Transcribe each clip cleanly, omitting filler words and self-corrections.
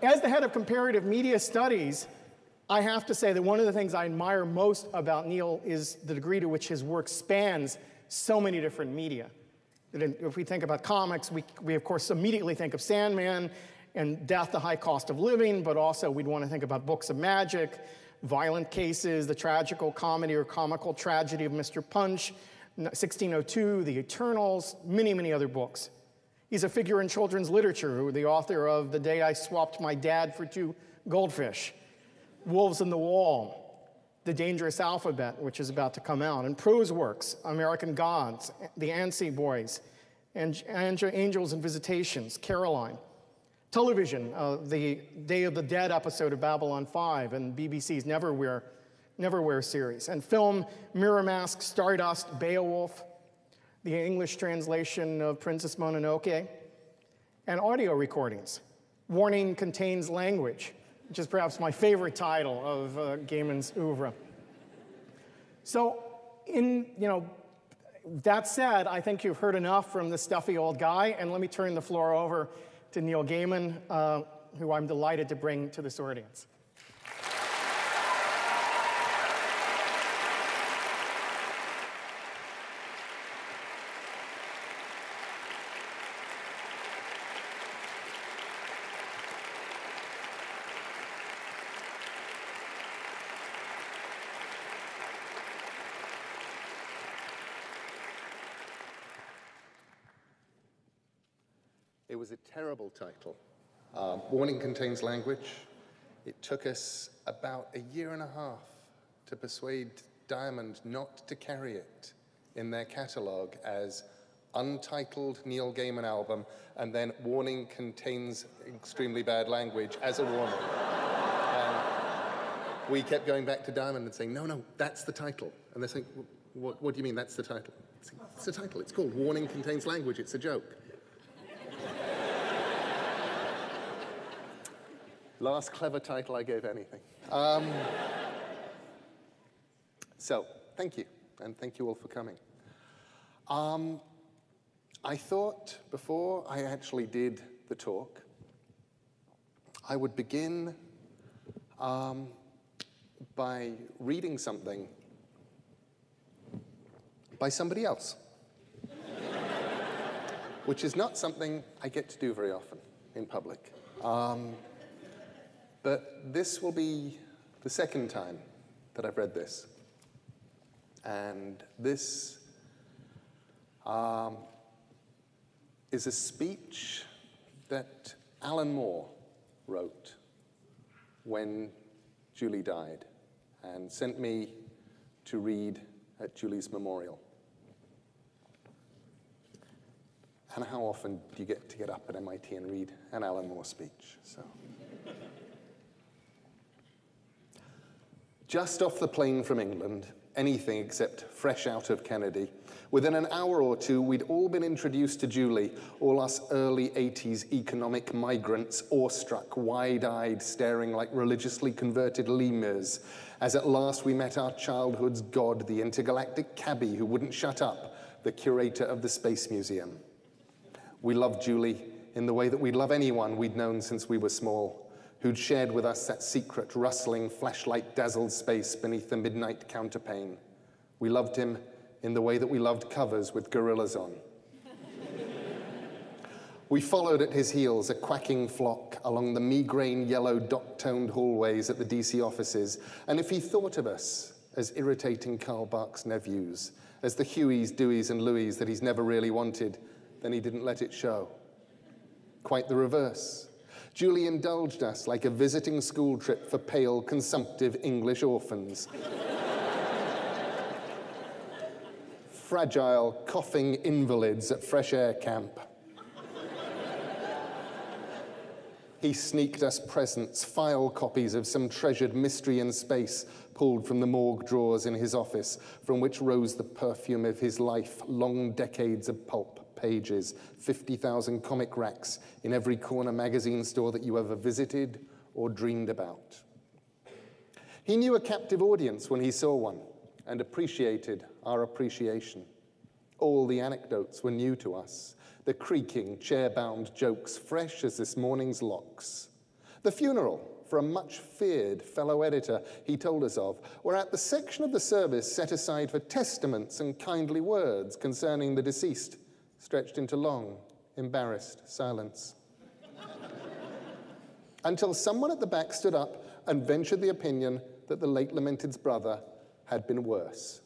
As the head of Comparative Media Studies, I have to say that one of the things I admire most about Neil is the degree to which his work spans so many different media. If we think about comics, we of course immediately think of Sandman and Death, the High Cost of Living, but also we'd want to think about books of magic, Violent Cases, the tragical comedy or comical tragedy of Mr. Punch, 1602, The Eternals, many, many other books. He's a figure in children's literature, the author of The Day I Swapped My Dad for 2 Goldfish, Wolves in the Wall, The Dangerous Alphabet, which is about to come out, and prose works, American Gods, The Anstey Boys, and Angels and Visitations, Coraline. Television, the Day of the Dead episode of Babylon 5, and BBC's Neverwhere series. And film, Mirror Mask, Stardust, Beowulf, the English translation of Princess Mononoke, and audio recordings. Warning Contains Language, which is perhaps my favorite title of Gaiman's oeuvre. So, that said, I think you've heard enough from this stuffy old guy, and let me turn the floor over to Neil Gaiman, who I'm delighted to bring to this audience. It was a terrible title. Warning Contains Language. It took us about 1.5 years to persuade Diamond not to carry it in their catalog as Untitled Neil Gaiman Album, and then Warning Contains Extremely Bad Language as a warning. And we kept going back to Diamond and saying, no, that's the title. And they're saying, what do you mean that's the title? It's the title. It's called Warning Contains Language. It's a joke. Last clever title I gave anything. So, thank you, and thank you all for coming. I thought before I actually did the talk, I would begin by reading something by somebody else, which is not something I get to do very often in public. But this will be the second time that I've read this. And this is a speech that Alan Moore wrote when Julie died and sent me to read at Julie's memorial. And how often do you get to get up at MIT and read an Alan Moore speech? So. Just off the plane from England, anything except fresh out of Kennedy, within an hour or two, we'd all been introduced to Julie, all us early 80s economic migrants, awestruck, wide-eyed, staring like religiously converted lemurs, as at last we met our childhood's god, the intergalactic cabbie who wouldn't shut up, the curator of the Space Museum. We loved Julie in the way that we'd love anyone we'd known since we were small, who'd shared with us that secret, rustling, flashlight-dazzled space beneath the midnight counterpane. We loved him in the way that we loved covers with gorillas on. We followed at his heels, a quacking flock, along the migraine yellow dot-toned hallways at the DC offices, and if he thought of us as irritating Karl Barks nephews, as the Hueys, Deweys, and Louis that he's never really wanted, then he didn't let it show. Quite the reverse. Julie indulged us like a visiting school trip for pale, consumptive English orphans. Fragile, coughing invalids at fresh air camp. He sneaked us presents, file copies of some treasured mystery in space, pulled from the morgue drawers in his office, from which rose the perfume of his life, long decades of pulp. Pages, 50,000 comic racks in every corner magazine store that you ever visited or dreamed about. He knew a captive audience when he saw one and appreciated our appreciation. All the anecdotes were new to us, the creaking, chair-bound jokes fresh as this morning's locks. The funeral for a much-feared fellow editor he told us of were at the section of the service set aside for testaments and kindly words concerning the deceased, stretched into long, embarrassed silence. Until someone at the back stood up and ventured the opinion that the late lamented's brother had been worse.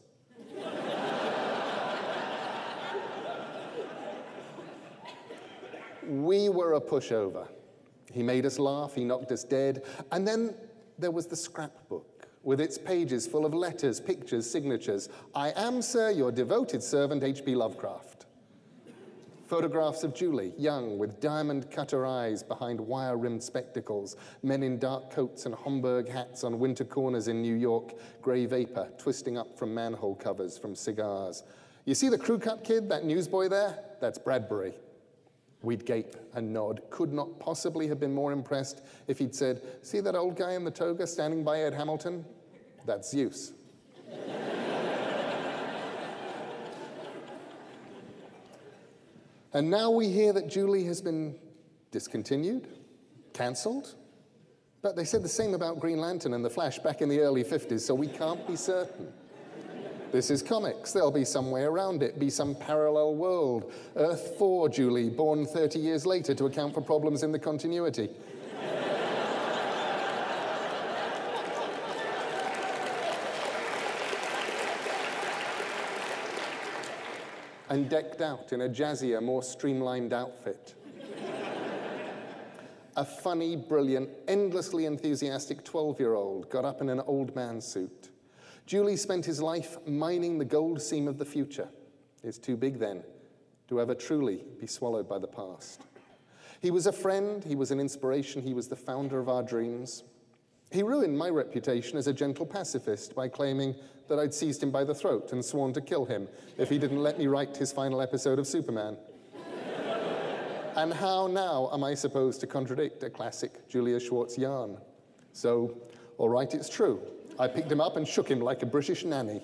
We were a pushover. He made us laugh, he knocked us dead, and then there was the scrapbook, with its pages full of letters, pictures, signatures. I am, sir, your devoted servant, H.P. Lovecraft. Photographs of Julie, young, with diamond-cutter eyes behind wire-rimmed spectacles, men in dark coats and Homburg hats on winter corners in New York, grey vapor twisting up from manhole covers from cigars. You see the crew cut kid, that newsboy there? That's Bradbury. We'd gape and nod, could not possibly have been more impressed if he'd said, see that old guy in the toga standing by Ed Hamilton? That's Zeus. And now we hear that Julie has been discontinued, cancelled. But they said the same about Green Lantern and The Flash back in the early 50s, so we can't be certain. This is comics. There'll be some way around it, be some parallel world. Earth 4, Julie, born 30 years later to account for problems in the continuity. And decked out in a jazzier, more streamlined outfit. A funny, brilliant, endlessly enthusiastic 12-year-old got up in an old man suit. Julie spent his life mining the gold seam of the future. It's too big then to ever truly be swallowed by the past. He was a friend, he was an inspiration, he was the founder of our dreams. He ruined my reputation as a gentle pacifist by claiming that I'd seized him by the throat and sworn to kill him if he didn't let me write his final episode of Superman. And how now am I supposed to contradict a classic Julius Schwartz yarn? So, all right, it's true. I picked him up and shook him like a British nanny.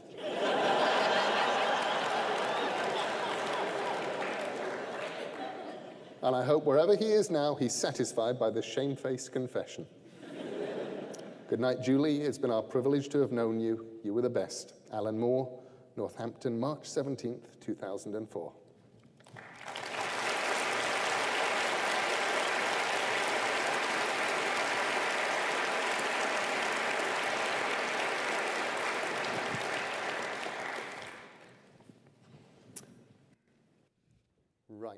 And I hope wherever he is now, he's satisfied by this shamefaced confession. Good night, Julie. It's been our privilege to have known you. You were the best. Alan Moore, Northampton, March 17th, 2004. Right.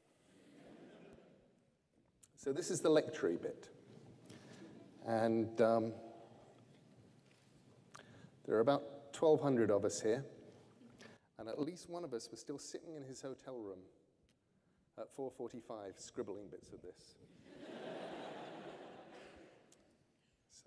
So this is the lecture bit. And there are about 1,200 of us here. And at least one of us was still sitting in his hotel room at 4:45, scribbling bits of this. So,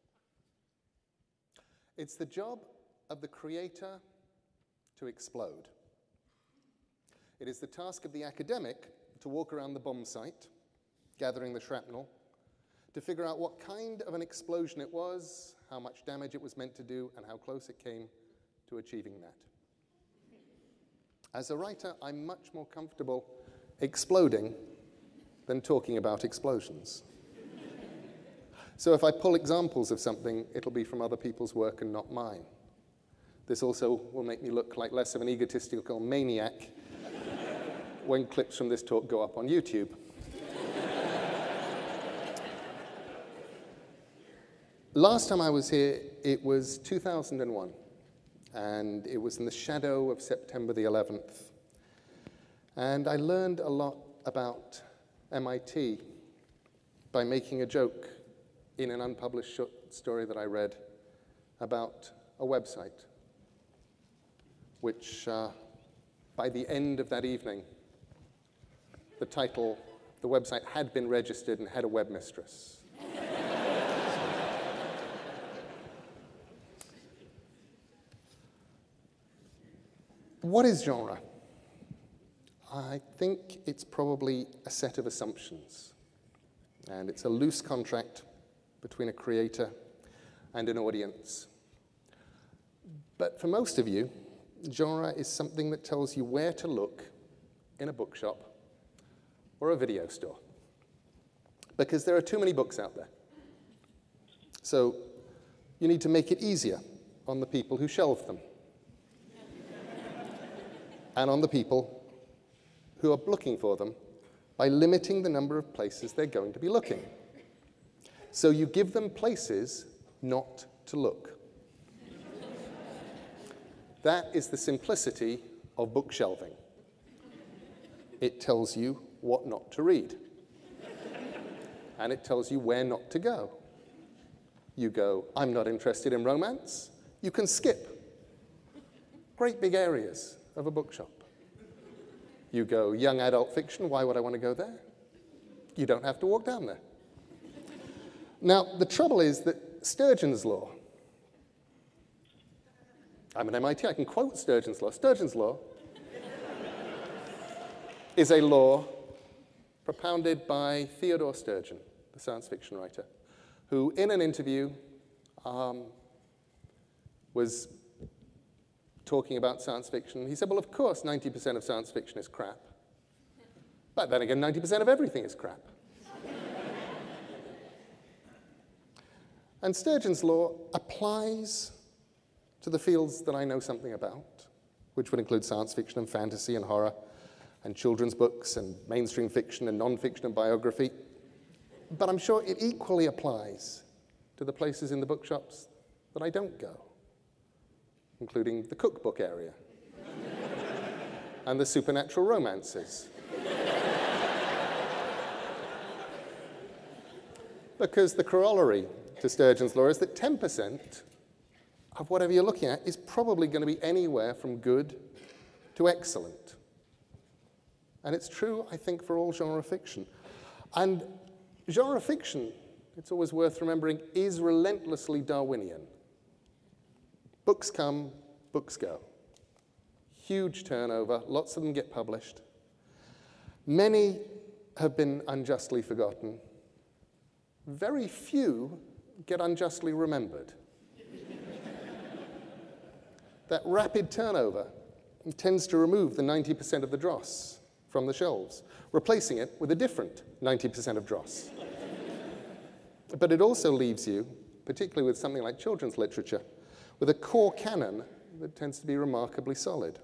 it's the job of the creator to explode. It is the task of the academic to walk around the bomb site, gathering the shrapnel, to figure out what kind of an explosion it was, how much damage it was meant to do, and how close it came to achieving that. As a writer, I'm much more comfortable exploding than talking about explosions. So if I pull examples of something, it'll be from other people's work and not mine. This also will make me look like less of an egotistical maniac when clips from this talk go up on YouTube. Last time I was here, it was 2001, and it was in the shadow of September the 11th. And I learned a lot about MIT by making a joke in an unpublished short story that I read about a website, which by the end of that evening, the title, the website had been registered and had a webmistress. What is genre? I think it's probably a set of assumptions. And it's a loose contract between a creator and an audience. But for most of you, genre is something that tells you where to look in a bookshop or a video store. because there are too many books out there. So you need to make it easier on the people who shelve them and on the people who are looking for them by limiting the number of places they're going to be looking. So you give them places not to look. That is the simplicity of book shelving. It tells you what not to read. And it tells you where not to go. You go, I'm not interested in romance. You can skip great big areas of a bookshop. You go, young adult fiction, why would I want to go there? You don't have to walk down there. Now, the trouble is that Sturgeon's law, I'm an MIT, I can quote Sturgeon's law. Sturgeon's law is a law propounded by Theodore Sturgeon, the science fiction writer, who in an interview was talking about science fiction. He said, well, of course, 90% of science fiction is crap. But then again, 90% of everything is crap. And Sturgeon's law applies to the fields that I know something about, which would include science fiction and fantasy and horror and children's books and mainstream fiction and non-fiction and biography. But I'm sure it equally applies to the places in the bookshops that I don't go, including the cookbook area and the supernatural romances. Because the corollary to Sturgeon's law is that 10% of whatever you're looking at is probably going to be anywhere from good to excellent. And it's true, I think, for all genre fiction. And genre fiction, it's always worth remembering, is relentlessly Darwinian. Books come, books go. Huge turnover, lots of them get published. Many have been unjustly forgotten. Very few get unjustly remembered. That rapid turnover tends to remove the 90% of the dross from the shelves, replacing it with a different 90% of dross. But it also leaves you, particularly with something like children's literature, with a core canon that tends to be remarkably solid.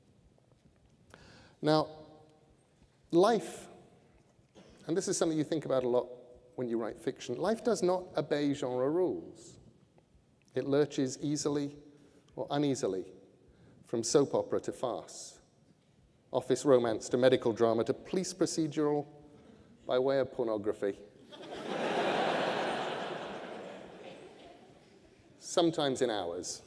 Now, life, and this is something you think about a lot when you write fiction, life does not obey genre rules. It lurches easily or uneasily from soap opera to farce, office romance to medical drama to police procedural by way of pornography. Sometimes in hours.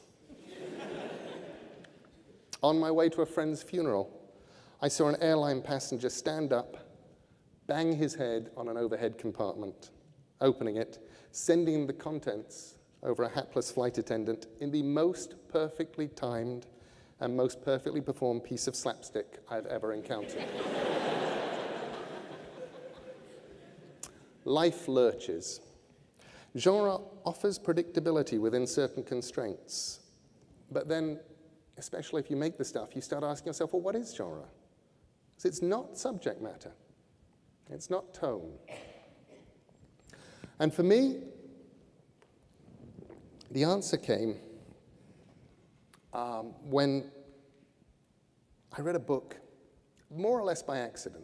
On my way to a friend's funeral, I saw an airline passenger stand up, bang his head on an overhead compartment, opening it, sending the contents over a hapless flight attendant in the most perfectly timed and most perfectly performed piece of slapstick I've ever encountered. Life lurches. Genre offers predictability within certain constraints. But then, especially if you make the stuff, you start asking yourself, well, what is genre? Because it's not subject matter. It's not tone. And for me, the answer came when I read a book, more or less by accident.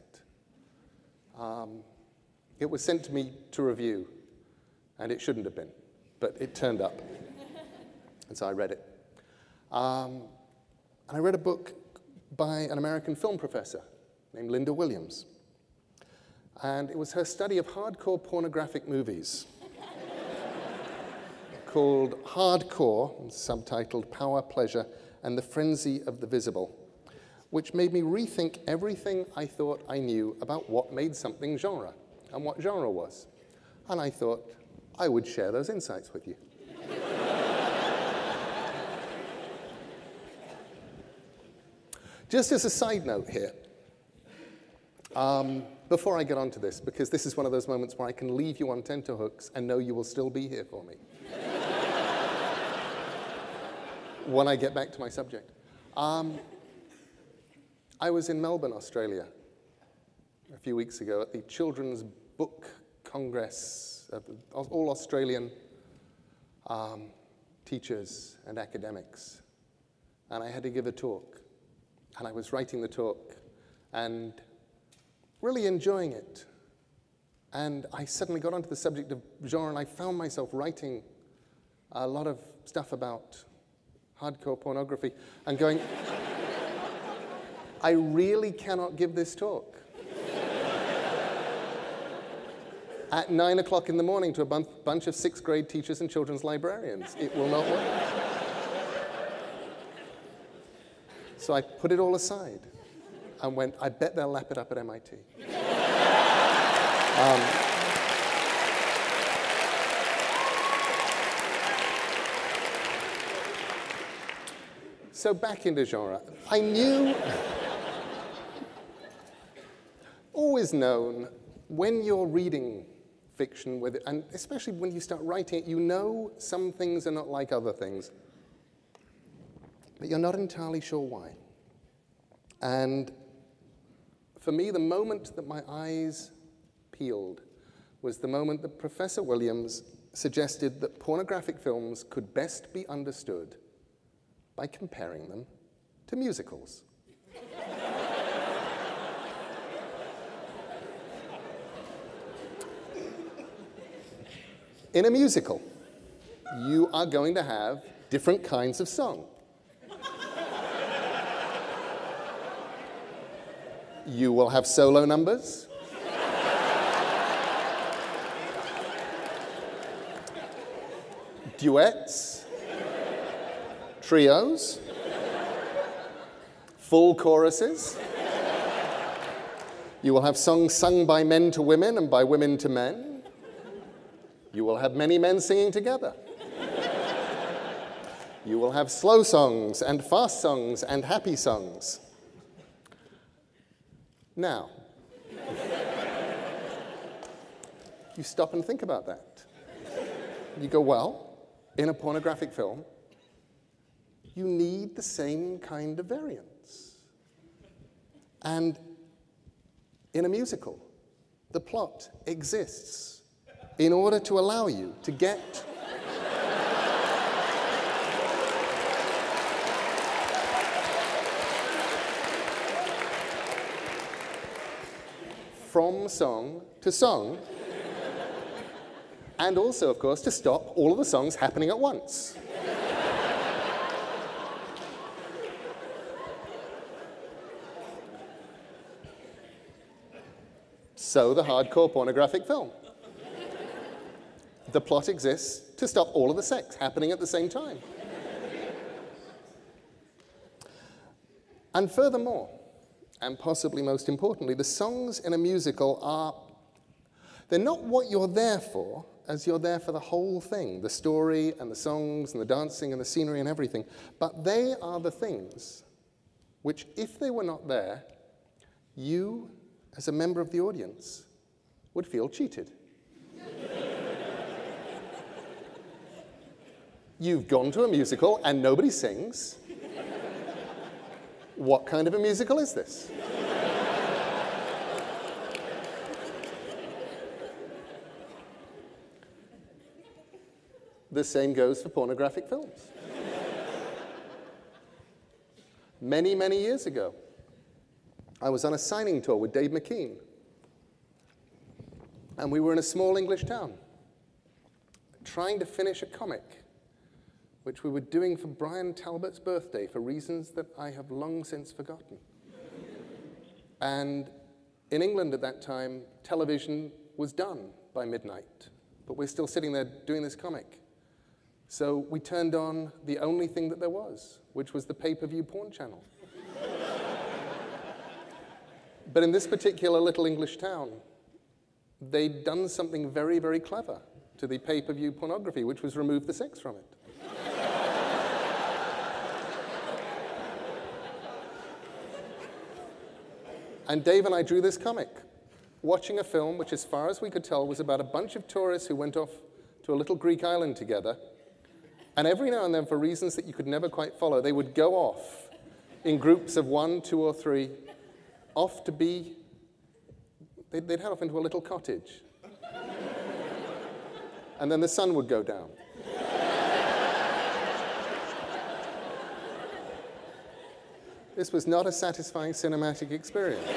It was sent to me to review, and it shouldn't have been, but it turned up, and so I read it. And I read a book by an American film professor named Linda Williams, and it was her study of hardcore pornographic movies called Hardcore, subtitled Power, Pleasure, and the Frenzy of the Visible, which made me rethink everything I thought I knew about what made something genre and what genre was. And I thought I would share those insights with you. Just as a side note here, before I get onto this, because this is one of those moments where I can leave you on tenterhooks and know you will still be here for me when I get back to my subject. I was in Melbourne, Australia, a few weeks ago at the Children's Book congress of all Australian teachers and academics. And I had to give a talk. And I was writing the talk and really enjoying it. And I suddenly got onto the subject of genre, and I found myself writing a lot of stuff about hardcore pornography and going, I really cannot give this talk at 9 o'clock in the morning to a bunch of 6th grade teachers and children's librarians. It will not work. So I put it all aside and went, I bet they'll lap it up at MIT. So back into genre. I knew, always known, when you're reading fiction, with it, and especially when you start writing it, you know some things are not like other things, but you're not entirely sure why. And for me, the moment that my eyes peeled was the moment that Professor Williams suggested that pornographic films could best be understood by comparing them to musicals. In a musical, you are going to have different kinds of song. You will have solo numbers. Duets. Trios. Full choruses. You will have songs sung by men to women and by women to men. You will have many men singing together. You will have slow songs and fast songs and happy songs. Now, you stop and think about that. You go, well, in a pornographic film, you need the same kind of variance. And in a musical, the plot exists in order to allow you to get from song to song, and also, of course, to stop all of the songs happening at once. So the hardcore pornographic film. The plot exists to stop all of the sex happening at the same time. And furthermore, and possibly most importantly, the songs in a musical they're not what you're there for, as you're there for the whole thing, the story and the songs and the dancing and the scenery and everything, but they are the things which, if they were not there, you, as a member of the audience, would feel cheated. You've gone to a musical and nobody sings. What kind of a musical is this? The same goes for pornographic films. Many, many years ago, I was on a signing tour with Dave McKean, and we were in a small English town, trying to finish a comic, which we were doing for Brian Talbot's birthday for reasons that I have long since forgotten. And in England at that time, television was done by midnight, but we're still sitting there doing this comic. So we turned on the only thing that there was, which was the pay-per-view porn channel. But in this particular little English town, they'd done something very, very clever to the pay-per-view pornography, which was remove the sex from it. And Dave and I drew this comic, watching a film which, as far as we could tell, was about a bunch of tourists who went off to a little Greek island together. And every now and then, for reasons that you could never quite follow, they would go off in groups of 1, 2, or 3, off to be, they'd head off into a little cottage. and then the sun would go down. This was not a satisfying cinematic experience.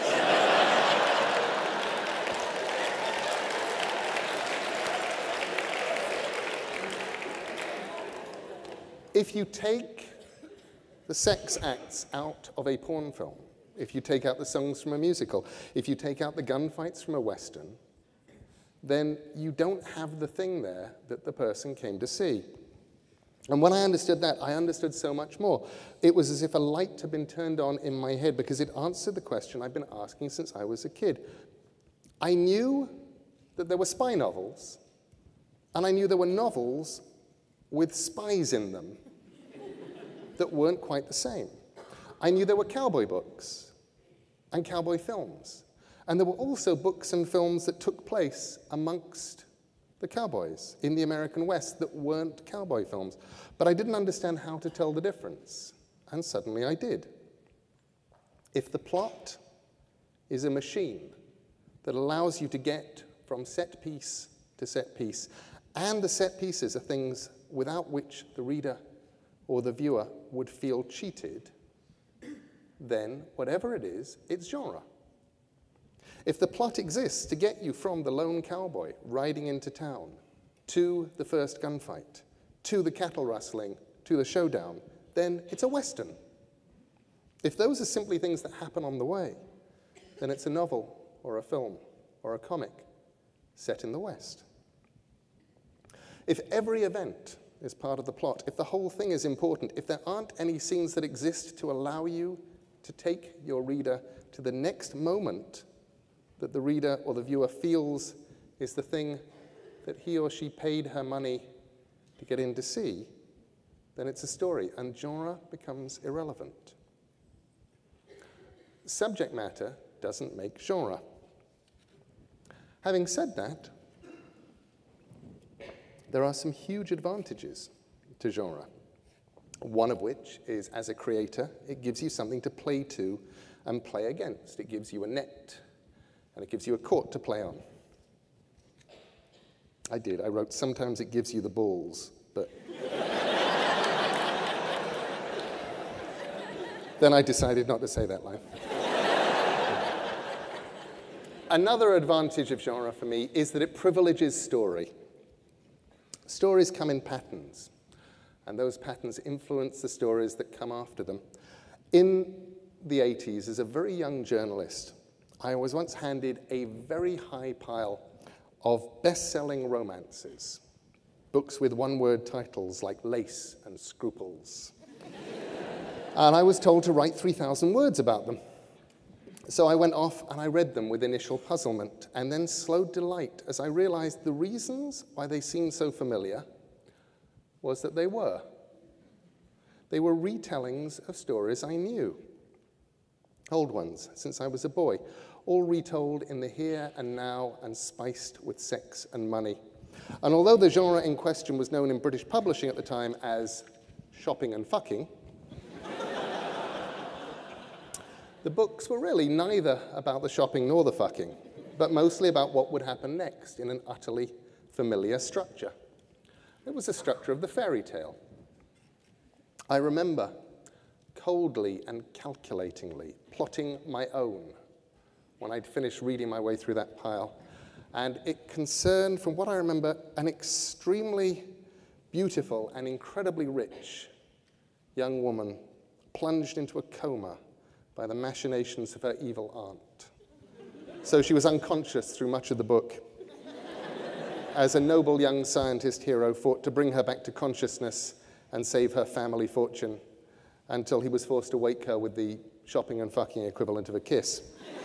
If you take the sex acts out of a porn film, if you take out the songs from a musical, if you take out the gunfights from a Western, then you don't have the thing there that the person came to see. And when I understood that, I understood so much more. It was as if a light had been turned on in my head because it answered the question I've been asking since I was a kid. I knew that there were spy novels, and I knew there were novels with spies in them that weren't quite the same. I knew there were cowboy books and cowboy films, and there were also books and films that took place amongst the cowboys in the American West that weren't cowboy films. But I didn't understand how to tell the difference, and suddenly I did. If the plot is a machine that allows you to get from set piece to set piece, and the set pieces are things without which the reader or the viewer would feel cheated, then whatever it is, it's genre. If the plot exists to get you from the lone cowboy riding into town to the first gunfight, to the cattle rustling, to the showdown, then it's a Western. If those are simply things that happen on the way, then it's a novel or a film or a comic set in the West. If every event is part of the plot, if the whole thing is important, if there aren't any scenes that exist to allow you to take your reader to the next moment that the reader or the viewer feels is the thing that he or she paid her money to get in to see, then it's a story, and genre becomes irrelevant. Subject matter doesn't make genre. Having said that, there are some huge advantages to genre, one of which is, as a creator, it gives you something to play to and play against. It gives you a net, and it gives you a court to play on. I wrote, sometimes it gives you the balls, but then I decided not to say that line. Another advantage of genre for me is that it privileges story. Stories come in patterns, and those patterns influence the stories that come after them. In the 80s, as a very young journalist, I was once handed a very high pile of best-selling romances, books with one-word titles like Lace and Scruples. And I was told to write 3,000 words about them. So I went off and I read them with initial puzzlement and then slow delight as I realized the reasons why they seemed so familiar was that they were. They were retellings of stories I knew. Old ones, since I was a boy, all retold in the here and now and spiced with sex and money. And although the genre in question was known in British publishing at the time as shopping and fucking, the books were really neither about the shopping nor the fucking, but mostly about what would happen next in an utterly familiar structure. It was the structure of the fairy tale. I remember coldly and calculatingly plotting my own when I'd finished reading my way through that pile, and it concerned, from what I remember, an extremely beautiful and incredibly rich young woman plunged into a coma by the machinations of her evil aunt. So she was unconscious through much of the book, as a noble young scientist hero fought to bring her back to consciousness and save her family fortune until he was forced to wake her with the shopping and fucking equivalent of a kiss.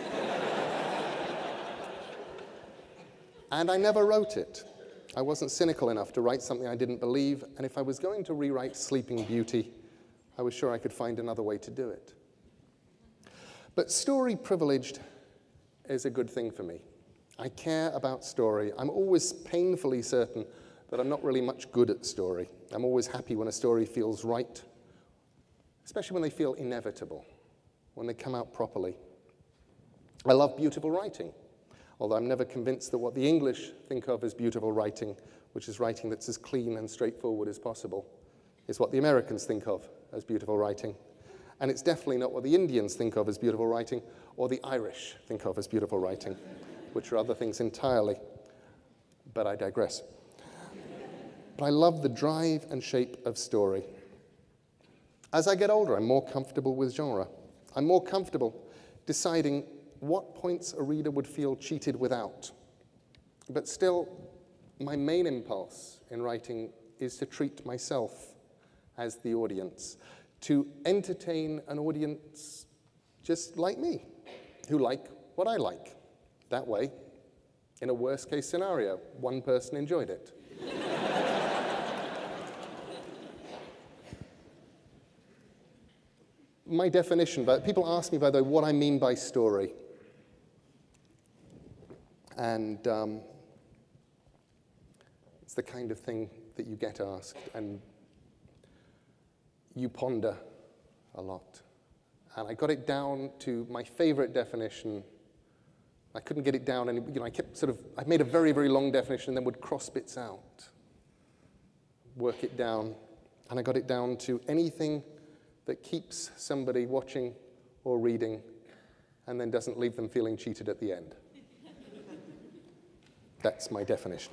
And I never wrote it. I wasn't cynical enough to write something I didn't believe, and if I was going to rewrite Sleeping Beauty, I was sure I could find another way to do it. But story privileged is a good thing for me. I care about story. I'm always painfully certain that I'm not really much good at story. I'm always happy when a story feels right, especially when they feel inevitable, when they come out properly. I love beautiful writing, although I'm never convinced that what the English think of as beautiful writing which is writing that's as clean and straightforward as possible, is what the Americans think of as beautiful writing. And it's definitely not what the Indians think of as beautiful writing, or the Irish think of as beautiful writing, which are other things entirely. But I digress. But I love the drive and shape of story. As I get older, I'm more comfortable with genre. I'm more comfortable deciding what points a reader would feel cheated without. But still, my main impulse in writing is to treat myself as the audience, to entertain an audience just like me, who like what I like. That way, in a worst-case scenario, one person enjoyed it. My definition, but people ask me, by the way, what I mean by story. And it's the kind of thing that you get asked, and you ponder a lot. And I got it down to my favorite definition. I couldn't get it down, and I made a very, very long definition and then would cross bits out, work it down, and I got it down to anything that keeps somebody watching or reading and then doesn't leave them feeling cheated at the end. That's my definition.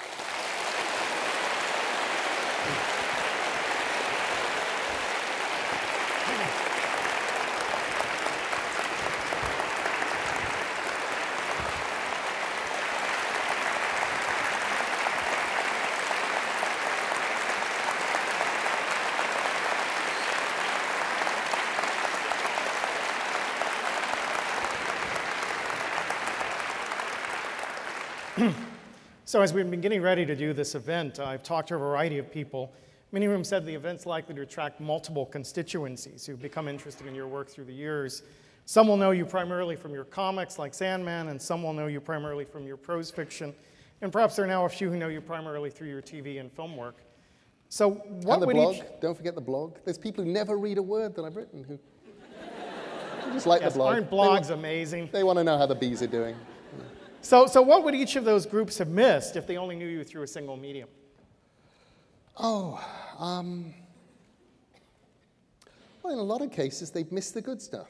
So as we've been getting ready to do this event, I've talked to a variety of people. Many of them said the event's likely to attract multiple constituencies who've become interested in your work through the years. Some will know you primarily from your comics like Sandman, and some will know you primarily from your prose fiction. And perhaps there are now a few who know you primarily through your TV and film work. So what and the would blog. each... Don't forget the blog. There's people who never read a word that I've written who just like the blog. Aren't blogs amazing? They want to know how the bees are doing. So what would each of those groups have missed if they only knew you through a single medium? Well, in a lot of cases, they've missed the good stuff.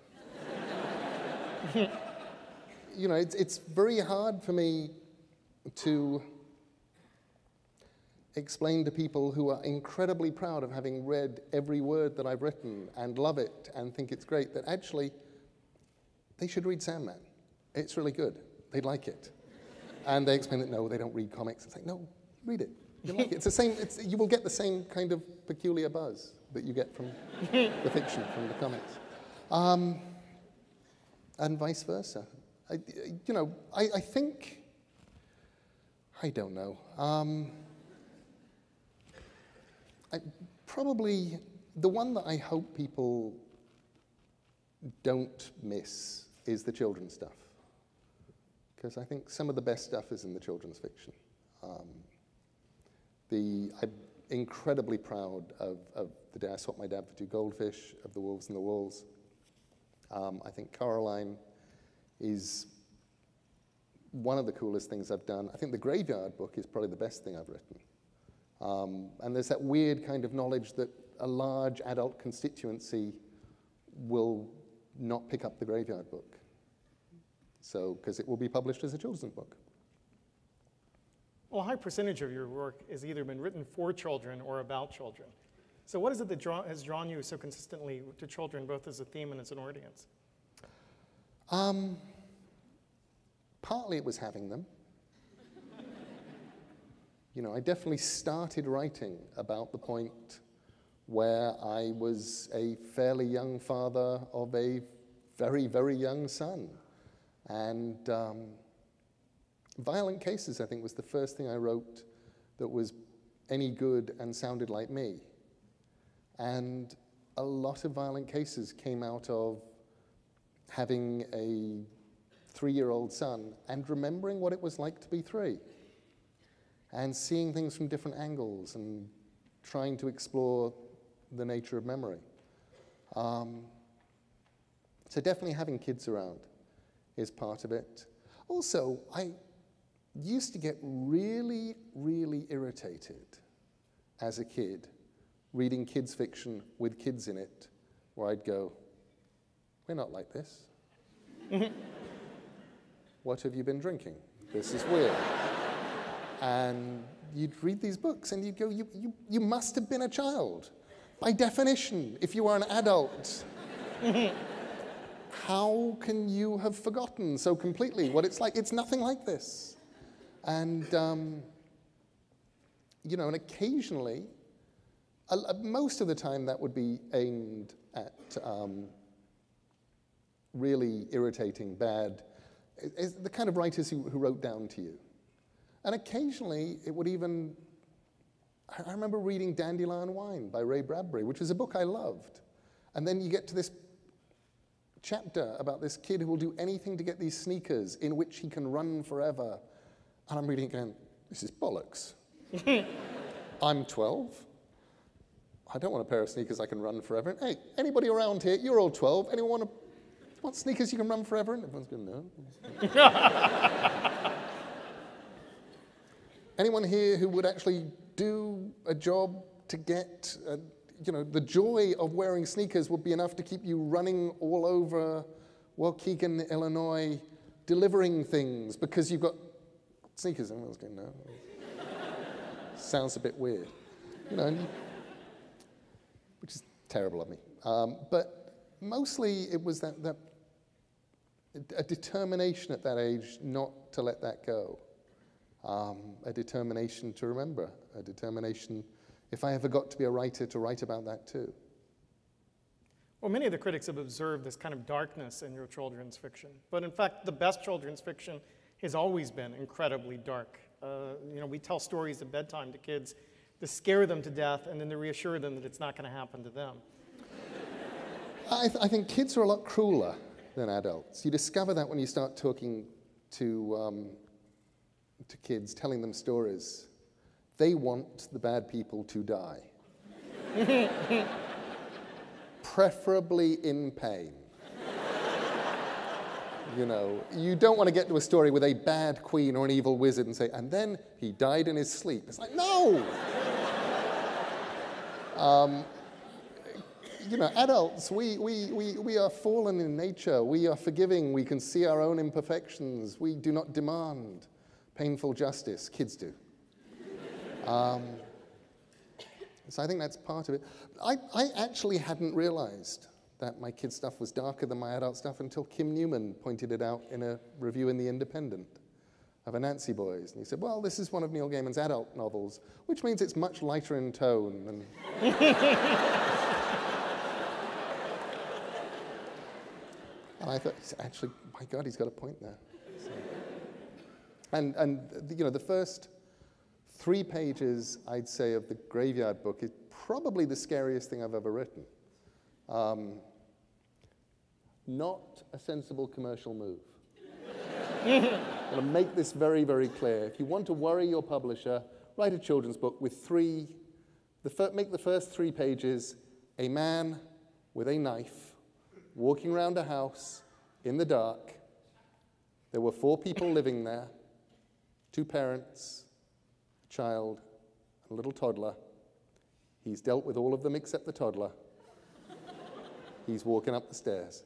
You know, it's very hard for me to explain to people who are incredibly proud of having read every word that I've written and love it and think it's great, that actually they should read Sandman. It's really good. They'd like it. And they explain that, no, they don't read comics. It's like, no, read it. You like it. It's the same, you will get the same kind of peculiar buzz that you get from the fiction, from the comics. And vice versa. I think, I don't know. Probably the one that I hope people don't miss is the children's stuff. Because I think some of the best stuff is in the children's fiction. I'm incredibly proud of the day I swapped my dad for 2 goldfish, of The Wolves and the Walls. I think Coraline is one of the coolest things I've done. I think the Graveyard book is probably the best thing I've written. And there's that weird kind of knowledge that a large adult constituency will not pick up the Graveyard book. So, because it will be published as a children's book. Well, a high percentage of your work has either been written for children or about children. So what is it that has drawn you so consistently to children, both as a theme and as an audience? Partly it was having them. You know, I definitely started writing about the point where I was a fairly young father of a very, very young son. And Violent Cases, I think, was the first thing I wrote that was any good and sounded like me. And a lot of Violent Cases came out of having a 3-year-old son and remembering what it was like to be 3 and seeing things from different angles and trying to explore the nature of memory. So definitely having kids around is part of it. Also, used to get really, really irritated as a kid reading kids' fiction with kids in it, where I'd go, we're not like this. What have you been drinking? This is weird. And you'd read these books and you'd go, you must have been a child. By definition, if you are an adult, how can you have forgotten so completely what it's like? It's nothing like this. And, you know, and occasionally, most of the time that would be aimed at really irritating, bad, the kind of writers who wrote down to you. And occasionally, it would even, I remember reading Dandelion Wine by Ray Bradbury, which was a book I loved. And then you get to this chapter about this kid who will do anything to get these sneakers in which he can run forever. And I'm reading it going, this is bollocks. I'm 12. I don't want a pair of sneakers I can run forever. And, hey, anybody around here, you're all 12. Anyone want sneakers you can run forever? And everyone's going, no. Anyone here who would actually do a job to get, you know, the joy of wearing sneakers would be enough to keep you running all over Waukegan, Illinois, delivering things because you've got sneakers? And everyone's going, no. Sounds a bit weird. You know, which is terrible of me. But mostly it was that a determination at that age not to let that go. A determination to remember, a determination, if I ever got to be a writer, to write about that too. Well, many of the critics have observed this kind of darkness in your children's fiction. But in fact, the best children's fiction has always been incredibly dark. You know, we tell stories at bedtime to kids to scare them to death and then to reassure them that it's not going to happen to them. I think kids are a lot crueler than adults. You discover that when you start talking to kids, telling them stories. They want the bad people to die. Preferably in pain. You know, you don't want to get to a story with a bad queen or an evil wizard and say, and then he died in his sleep. It's like, no! You know, adults, we are fallen in nature. We are forgiving. We can see our own imperfections. We do not demand painful justice. Kids do. So I think that's part of it. I actually hadn't realized that my kids' stuff was darker than my adult stuff until Kim Newman pointed it out in a review in The Independent of Anansi Boys. And he said, well, this is one of Neil Gaiman's adult novels, which means it's much lighter in tone. And and I thought, actually, my God, he's got a point there. So. And you know, the first 3 pages, I'd say, of the Graveyard book is probably the scariest thing I've ever written. Not a sensible commercial move. I'm going to make this very, very clear. If you want to worry your publisher, write a children's book with make the first 3 pages a man with a knife walking around a house in the dark. There were 4 people living there, 2 parents, a child, and a little toddler. He's dealt with all of them except the toddler. He's walking up the stairs.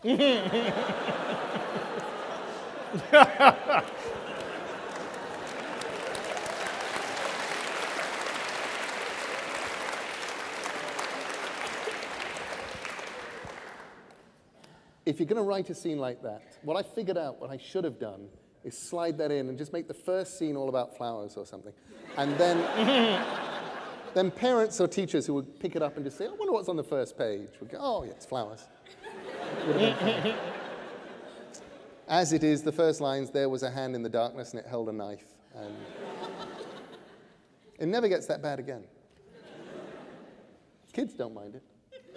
If you're going to write a scene like that, what I figured out, what I should have done, is slide that in and just make the first scene all about flowers or something. And then parents or teachers who would pick it up and just say, I wonder what's on the first page, would go, oh, yeah, it's flowers. As it is, the first lines, there was a hand in the darkness and it held a knife. And it never gets that bad again. Kids don't mind it.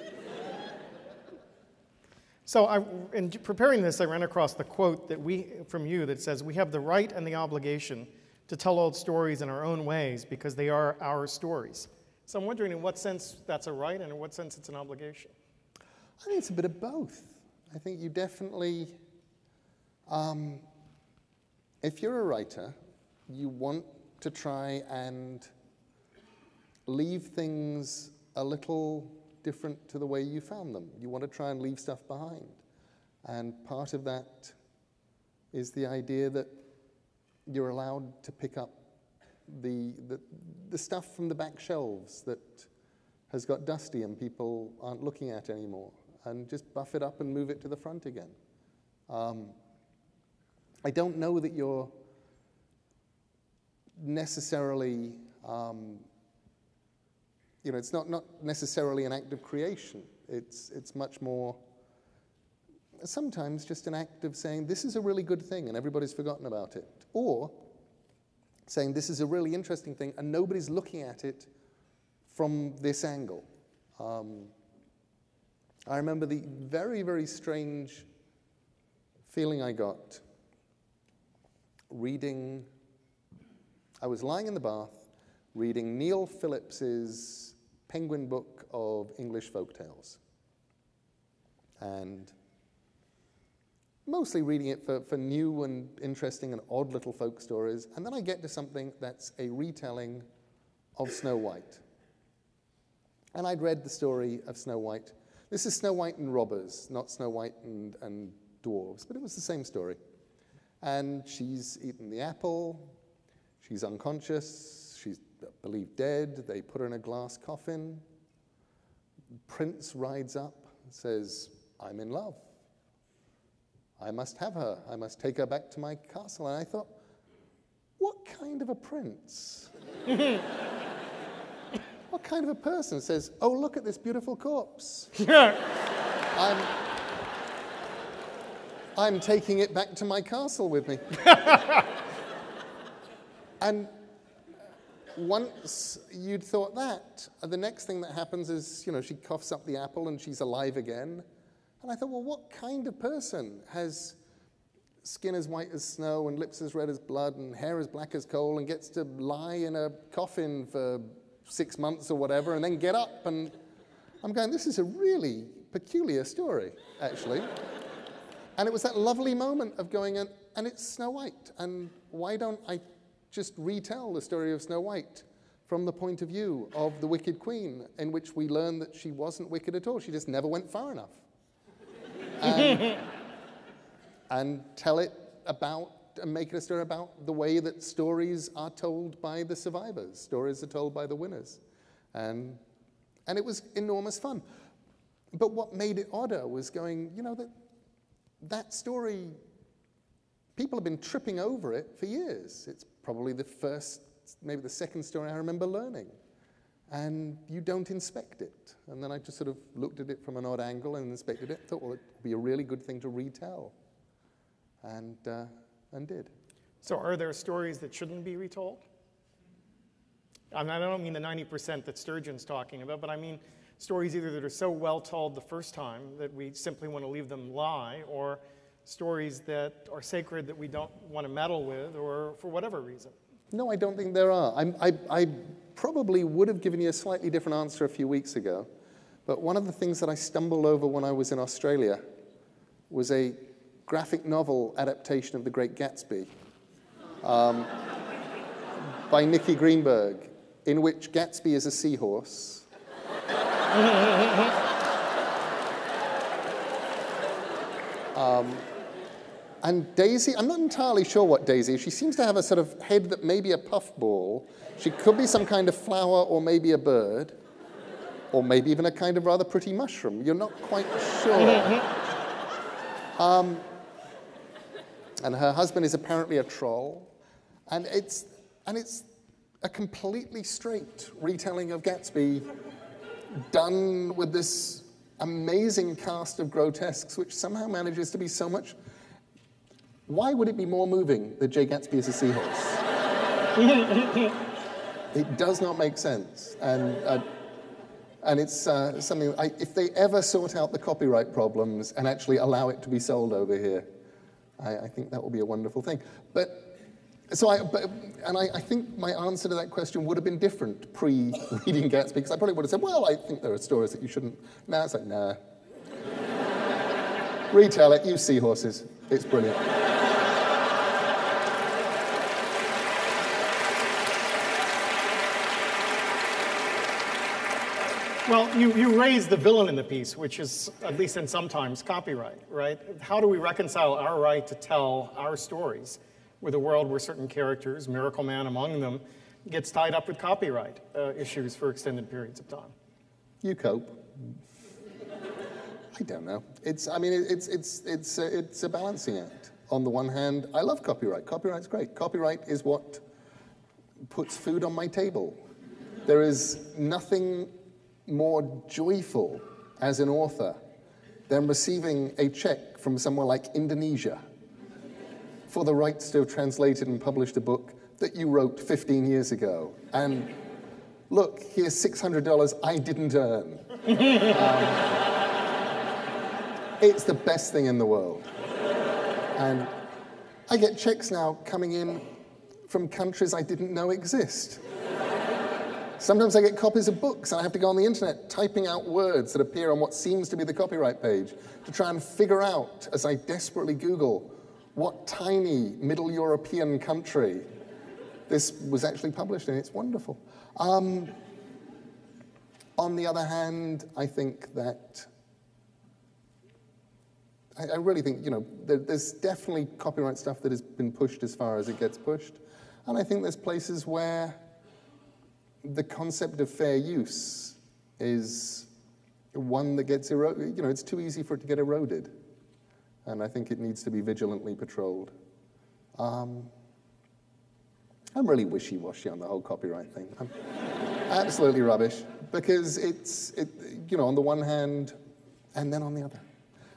So in preparing this, I ran across the quote from you that says, we have the right and the obligation to tell old stories in our own ways because they are our stories. So I'm wondering in what sense that's a right and in what sense it's an obligation. I think it's a bit of both. I think you definitely, if you're a writer, you want to try and leave things a little different to the way you found them. You want to try and leave stuff behind. And part of that is the idea that you're allowed to pick up the stuff from the back shelves that has got dusty and people aren't looking at anymore, and just buff it up and move it to the front again. I don't know that you're necessarily, it's not necessarily an act of creation. It's much more, sometimes just an act of saying, this is a really good thing and everybody's forgotten about it. Or saying, this is a really interesting thing and nobody's looking at it from this angle. I remember the very, very strange feeling I got reading, I was lying in the bath reading Neil Phillips's Penguin book of English folktales. And mostly reading it for new and interesting and odd little folk stories. And then I get to something that's a retelling of Snow White. And I'd read the story of Snow White. This is Snow White and robbers, not Snow White and dwarves, but it was the same story. And she's eaten the apple, she's unconscious, she's believed dead, they put her in a glass coffin. Prince rides up and says, I'm in love. I must have her, I must take her back to my castle. And I thought, what kind of a prince? What kind of a person says, oh, look at this beautiful corpse. I'm taking it back to my castle with me. And once you'd thought that, the next thing that happens is, she coughs up the apple and she's alive again. And I thought, well, what kind of person has skin as white as snow and lips as red as blood and hair as black as coal and gets to lie in a coffin for 6 months or whatever and then get up? And I'm going, this is a really peculiar story, actually. And it was that lovely moment of going, and it's Snow White. And why don't I just retell the story of Snow White from the point of view of the Wicked Queen, in which we learn that she wasn't wicked at all. She just never went far enough. And tell it about, and make it a story about the way that stories are told by the survivors. Stories are told by the winners. And it was enormous fun. But what made it odder was going, that story, people have been tripping over it for years. It's probably the first, maybe the second story I remember learning. And you don't inspect it. And then I just sort of looked at it from an odd angle and inspected it. Thought, well, it'd be a really good thing to retell. And did. So are there stories that shouldn't be retold? I don't mean the 90% that Sturgeon's talking about, but I mean stories either that are so well told the first time that we simply want to leave them lie, or stories that are sacred that we don't want to meddle with, or for whatever reason. No, I don't think there are. I probably would have given you a slightly different answer a few weeks ago, but one of the things that I stumbled over when I was in Australia was a graphic novel adaptation of The Great Gatsby by Nikki Greenberg, in which Gatsby is a seahorse. And Daisy, I'm not entirely sure what Daisy is. She seems to have a sort of head that may be a puffball. She could be some kind of flower or maybe a bird, or maybe even a kind of rather pretty mushroom. You're not quite sure. And her husband is apparently a troll. And it's a completely straight retelling of Gatsby, done with this amazing cast of grotesques, which somehow manages to be so much. Why would it be more moving that Jay Gatsby is a seahorse? It does not make sense. And it's something, if they ever sort out the copyright problems and actually allow it to be sold over here, I think that will be a wonderful thing. I think my answer to that question would have been different pre-reading Gatsby, because I probably would have said, well, I think there are stories that you shouldn't. Now it's like, nah. Retell it, use seahorses. It's brilliant. Well, you raise the villain in the piece, which is, at least in sometimes, copyright, right? How do we reconcile our right to tell our stories with a world where certain characters, Miracle Man among them, gets tied up with copyright issues for extended periods of time? You cope. I don't know. It's a balancing act. On the one hand, I love copyright. Copyright's great. Copyright is what puts food on my table. There is nothing more joyful as an author than receiving a check from somewhere like Indonesia for the rights to have translated and published a book that you wrote 15 years ago. And look, here's $600 I didn't earn. It's the best thing in the world. And I get checks now coming in from countries I didn't know exist. Sometimes I get copies of books and I have to go on the internet typing out words that appear on what seems to be the copyright page to try and figure out, as I desperately Google, what tiny Middle European country this was actually published in. It's wonderful. On the other hand, I think that I really think, there's definitely copyright stuff that has been pushed as far as it gets pushed. And I think there's places where the concept of fair use is one that gets eroded. It's too easy for it to get eroded. And I think it needs to be vigilantly patrolled. I'm really wishy-washy on the whole copyright thing. I'm absolutely rubbish, because it's on the one hand, and then on the other.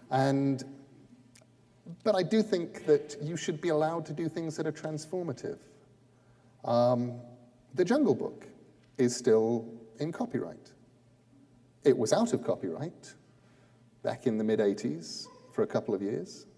But I do think that you should be allowed to do things that are transformative. The Jungle Book is still in copyright. It was out of copyright back in the mid-'80s for a couple of years.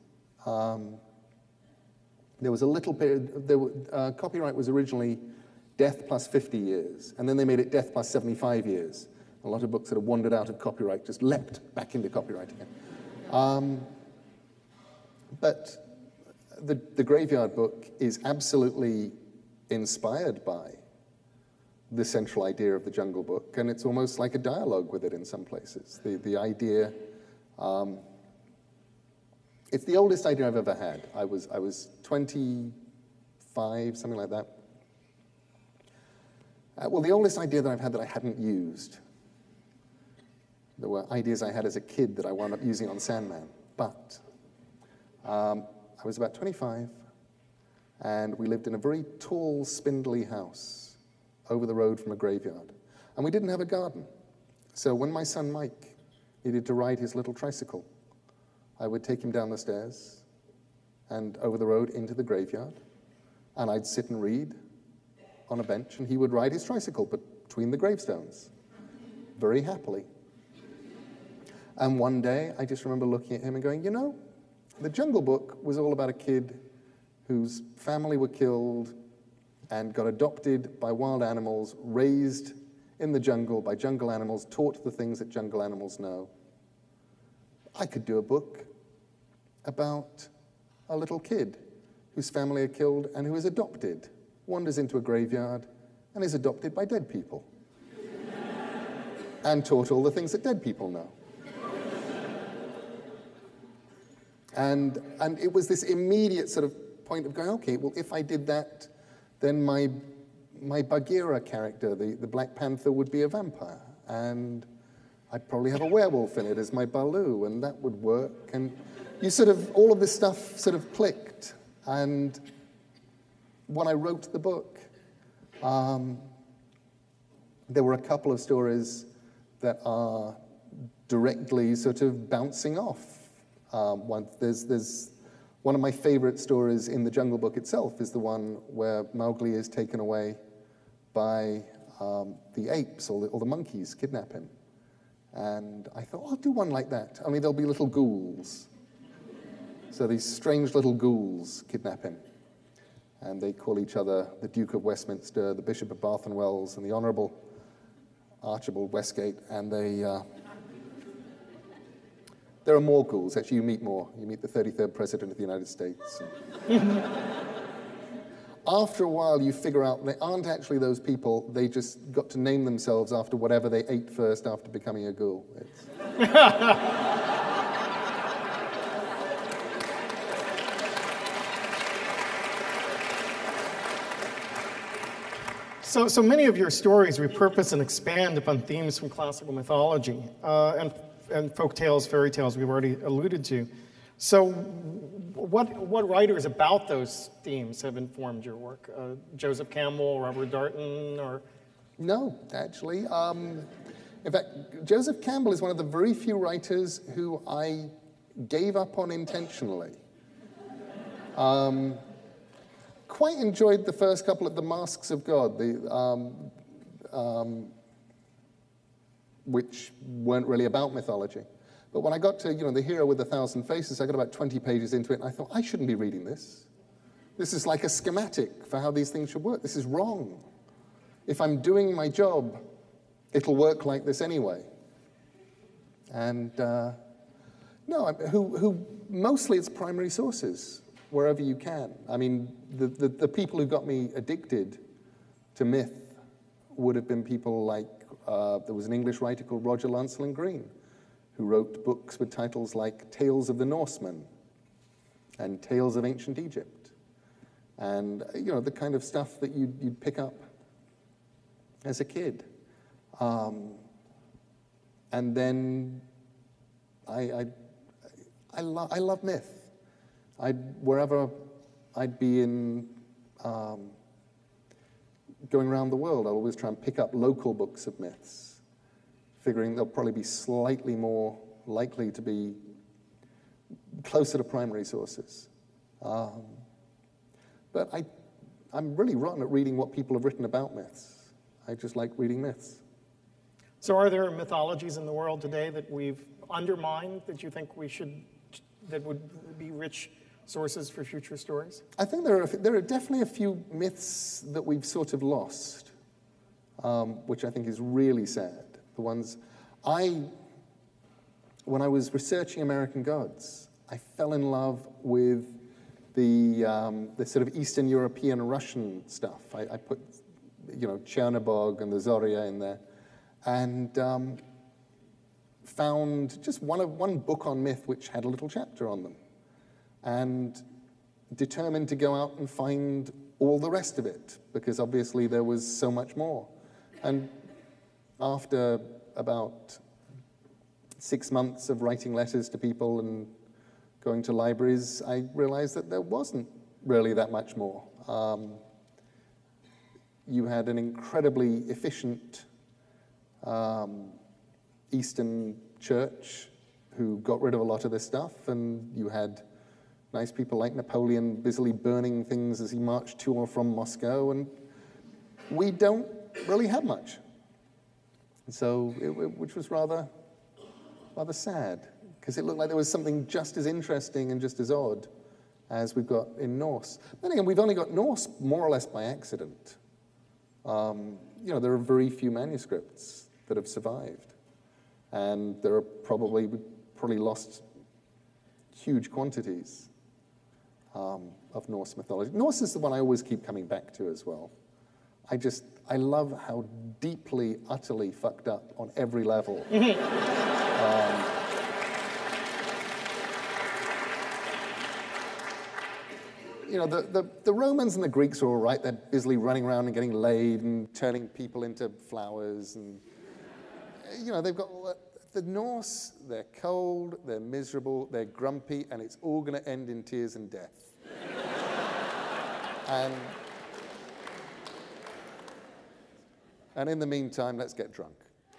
There was a little period, copyright was originally death plus 50 years, and then they made it death plus 75 years. A lot of books that have wandered out of copyright just leapt back into copyright again. But the Graveyard Book is absolutely inspired by the central idea of the Jungle Book, and it's almost like a dialogue with it in some places. The idea, it's the oldest idea I've ever had. I was 25, something like that. Well, the oldest idea that I've had that I hadn't used. There were ideas I had as a kid that I wound up using on Sandman, but I was about 25, and we lived in a very tall, spindly house over the road from a graveyard. And we didn't have a garden. So when my son Mike needed to ride his little tricycle, I would take him down the stairs and over the road into the graveyard, and I'd sit and read on a bench, and he would ride his tricycle between the gravestones, very happily. And one day, I just remember looking at him and going, the Jungle Book was all about a kid whose family were killed and got adopted by wild animals, raised in the jungle by jungle animals, taught the things that jungle animals know. I could do a book about a little kid whose family are killed and who is adopted, wanders into a graveyard, and is adopted by dead people, and taught all the things that dead people know. And it was this immediate sort of point of going, okay, well, if I did that, then my Bagheera character, the Black Panther, would be a vampire, and I'd probably have a werewolf in it as my Baloo, and that would work. And all of this stuff sort of clicked. And when I wrote the book, there were a couple of stories that are directly sort of bouncing off. There's one of my favorite stories in the Jungle Book itself is the one where Mowgli is taken away by the apes, or the monkeys kidnap him. And I thought, I'll do one like that, only there'll be little ghouls. So these strange little ghouls kidnap him. And they call each other the Duke of Westminster, the Bishop of Bath and Wells, and the Honourable Archibald Westgate. And there are more ghouls. Actually, you meet more. You meet the 33rd President of the United States. after a while, you figure out they aren't actually those people. They just got to name themselves after whatever they ate first after becoming a ghoul. So many of your stories repurpose and expand upon themes from classical mythology and folk tales, fairy tales we've already alluded to. So what writers about those themes have informed your work? Joseph Campbell, Robert Darnton, or? No, actually. In fact, Joseph Campbell is one of the very few writers who I gave up on intentionally. Quite enjoyed the first couple of The Masks of God, which weren't really about mythology. But when I got to, The Hero with 1,000 Faces, I got about 20 pages into it, and I thought, I shouldn't be reading this. This is like a schematic for how these things should work. This is wrong. If I'm doing my job, it'll work like this anyway. And mostly it's primary sources, wherever you can. I mean, the people who got me addicted to myth would have been people like, there was an English writer called Roger Lancelin Green, who wrote books with titles like Tales of the Norsemen and Tales of Ancient Egypt. And, the kind of stuff that you'd pick up as a kid. And then I love myth. Wherever I'd be in, going around the world, I'll always try and pick up local books of myths, figuring they'll probably be slightly more likely to be closer to primary sources. But I'm really rotten at reading what people have written about myths. I just like reading myths. So are there mythologies in the world today that we've undermined that you think that would be rich sources for future stories? I think there are definitely a few myths that we've sort of lost, which I think is really sad. The ones when I was researching American Gods, I fell in love with the sort of Eastern European Russian stuff. I put, Chernobog and the Zorya in there, and found just one book on myth which had a little chapter on them, and determined to go out and find all the rest of it, because obviously there was so much more. And after about 6 months of writing letters to people and going to libraries, I realized that there wasn't really that much more. You had an incredibly efficient Eastern church who got rid of a lot of this stuff, and you had nice people like Napoleon busily burning things as he marched to or from Moscow, and we don't really have much. And so, which was rather sad, because it looked like there was something just as interesting and just as odd as we've got in Norse. Then again, we've only got Norse more or less by accident. There are very few manuscripts that have survived, and we've probably lost huge quantities of Norse mythology. Norse is the one I always keep coming back to as well. I love how deeply, utterly fucked up on every level. The Romans and the Greeks are all right. They're busily running around and getting laid and turning people into flowers. And, they've got all that. The Norse, they're cold, they're miserable, they're grumpy, and it's all going to end in tears and death. And in the meantime, let's get drunk.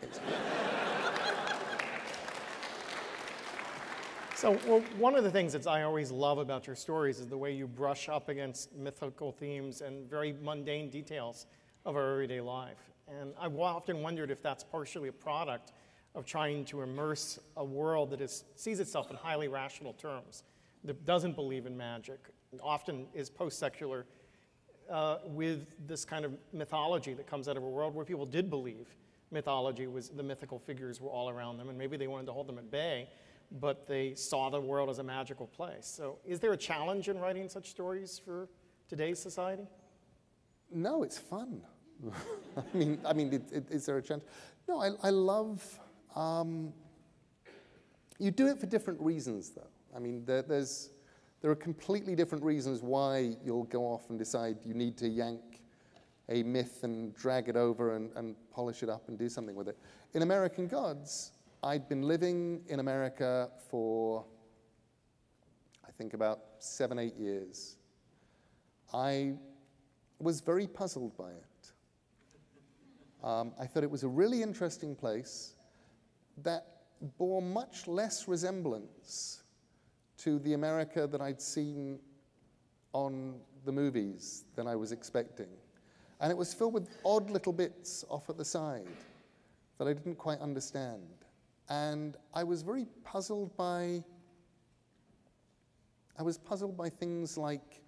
So, one of the things that I always love about your stories is the way you brush up against mythical themes and very mundane details of our everyday life. And I've often wondered if that's partially a product of trying to immerse a world that sees itself in highly rational terms, that doesn't believe in magic, and often is post-secular, with this kind of mythology that comes out of a world where people did believe mythology the mythical figures were all around them, and maybe they wanted to hold them at bay, but they saw the world as a magical place. So is there a challenge in writing such stories for today's society? No, it's fun. I mean, is there a chance? No, I love. You do it for different reasons, though. I mean, there are completely different reasons why you'll go off and decide you need to yank a myth and drag it over and polish it up and do something with it. In American Gods, I'd been living in America for, I think, about 7, 8 years. I was very puzzled by it. I thought it was a really interesting place that bore much less resemblance to the America that I'd seen on the movies than I was expecting. And it was filled with odd little bits off at the side that I didn't quite understand. And I was very puzzled by, things like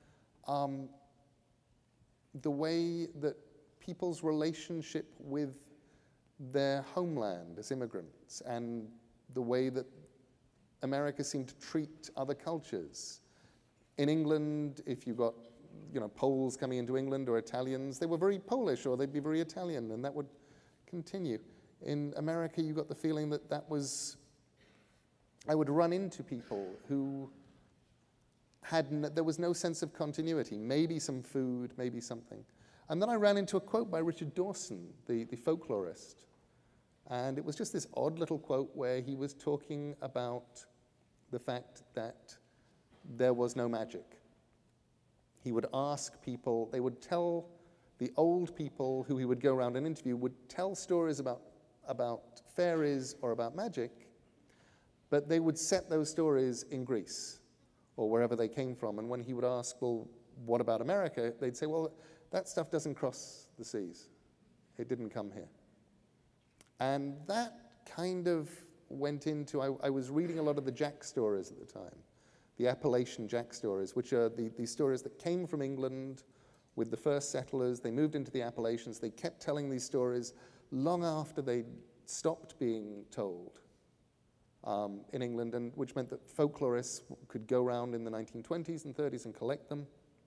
the way that people's relationship with their homeland as immigrants and the way that America seemed to treat other cultures. In England, if you got Poles coming into England or Italians, they were very Polish or they'd be very Italian, and that would continue. In America, you got the feeling that I would run into people who there was no sense of continuity, maybe some food, maybe something. And then I ran into a quote by Richard Dawson, the folklorist. And it was just this odd little quote where he was talking about the fact that there was no magic. He would ask people, they would tell, the old people who he would go around and interview would tell stories about fairies or about magic, but they would set those stories in Greece or wherever they came from. And when he would ask, well, what about America? They'd say, well, that stuff doesn't cross the seas. It didn't come here. And that kind of went into, I was reading a lot of the Jack stories at the time, the Appalachian Jack stories, which are the stories that came from England with the first settlers. They moved into the Appalachians. They kept telling these stories long after they stopped being told in England, and which meant that folklorists could go around in the 1920s and 30s and collect them.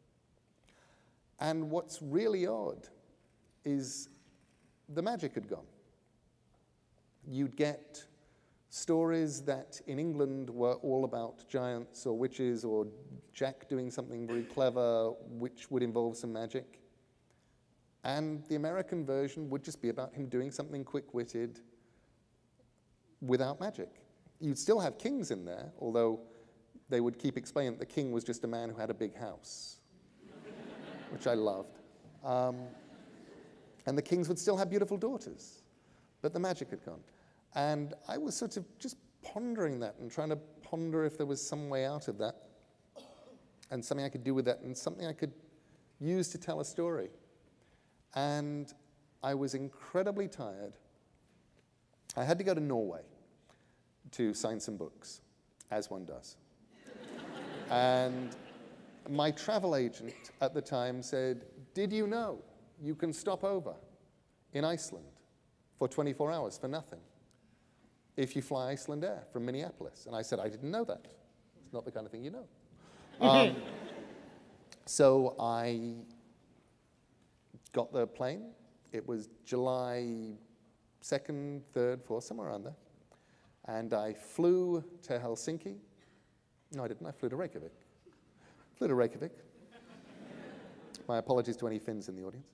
And what's really odd is the magic had gone. You'd get stories that in England were all about giants or witches or Jack doing something very clever which would involve some magic. And the American version would just be about him doing something quick-witted without magic. You'd still have kings in there, although they would keep explaining that the king was just a man who had a big house, which I loved. And the kings would still have beautiful daughters, but the magic had gone. And I was sort of just pondering that and trying to ponder if there was some way out of that and something I could do with that and something I could use to tell a story. And I was incredibly tired. I had to go to Norway to sign some books, as one does. And my travel agent at the time said, "Did you know you can stop over in Iceland for 24 hours for nothing if you fly Iceland Air from Minneapolis?" And I said, "I didn't know that. It's not the kind of thing you know." So I got the plane. It was July 2nd, 3rd, 4th, somewhere around there. And I flew to Helsinki. No, I didn't. I flew to Reykjavik. Flew to Reykjavik. My apologies to any Finns in the audience.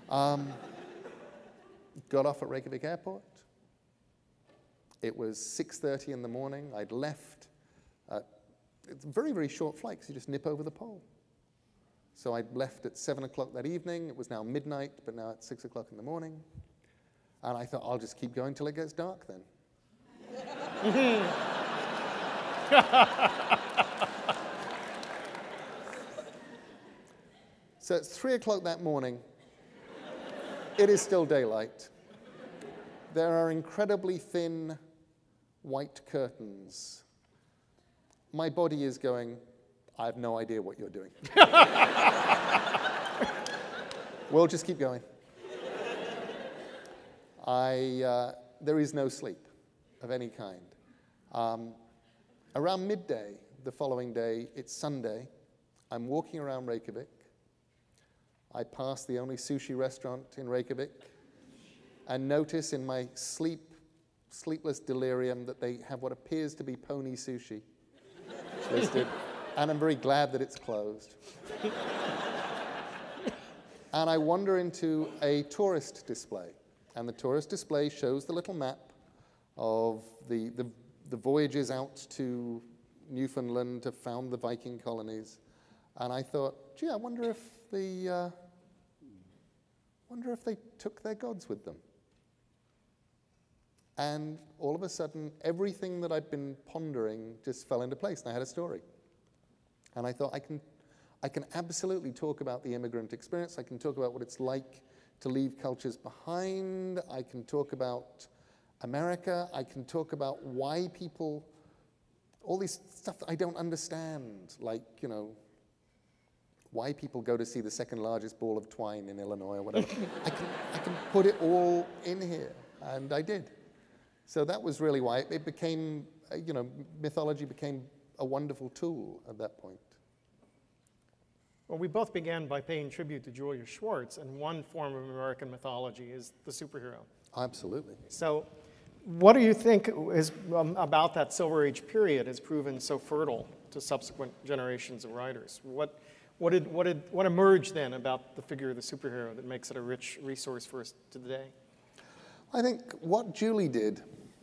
Got off at Reykjavik Airport. It was 6:30 in the morning. I'd left. It's a very, very short flight because you just nip over the pole. So I'd left at 7 o'clock that evening. It was now midnight, but now it's 6 o'clock in the morning. And I thought, I'll just keep going till it gets dark then. So it's 3 o'clock that morning. It is still daylight. There are incredibly thin white curtains. My body is going, I have no idea what you're doing. We'll just keep going. There is no sleep of any kind. Around midday the following day, it's Sunday, I'm walking around Reykjavik. I pass the only sushi restaurant in Reykjavik and notice in my sleepless delirium that they have what appears to be pony sushi listed, and I'm very glad that it's closed. And I wander into a tourist display, and the tourist display shows the little map of the voyages out to Newfoundland to found the Viking colonies. And I thought, gee, I wonder if they took their gods with them. And all of a sudden, everything that I'd been pondering just fell into place, and I had a story. And I thought, I can absolutely talk about the immigrant experience. I can talk about what it's like to leave cultures behind. I can talk about America. I can talk about why people, all these stuff that I don't understand, like, you know, why people go to see the second largest ball of twine in Illinois or whatever. I can put it all in here, and I did. So that was really why it became, you know, mythology became a wonderful tool at that point. Well, we both began by paying tribute to Julius Schwartz, and one form of American mythology is the superhero. Absolutely. So what do you think is, about that Silver Age period has proven so fertile to subsequent generations of writers? What emerged then about the figure of the superhero that makes it a rich resource for us today? I think what Julie did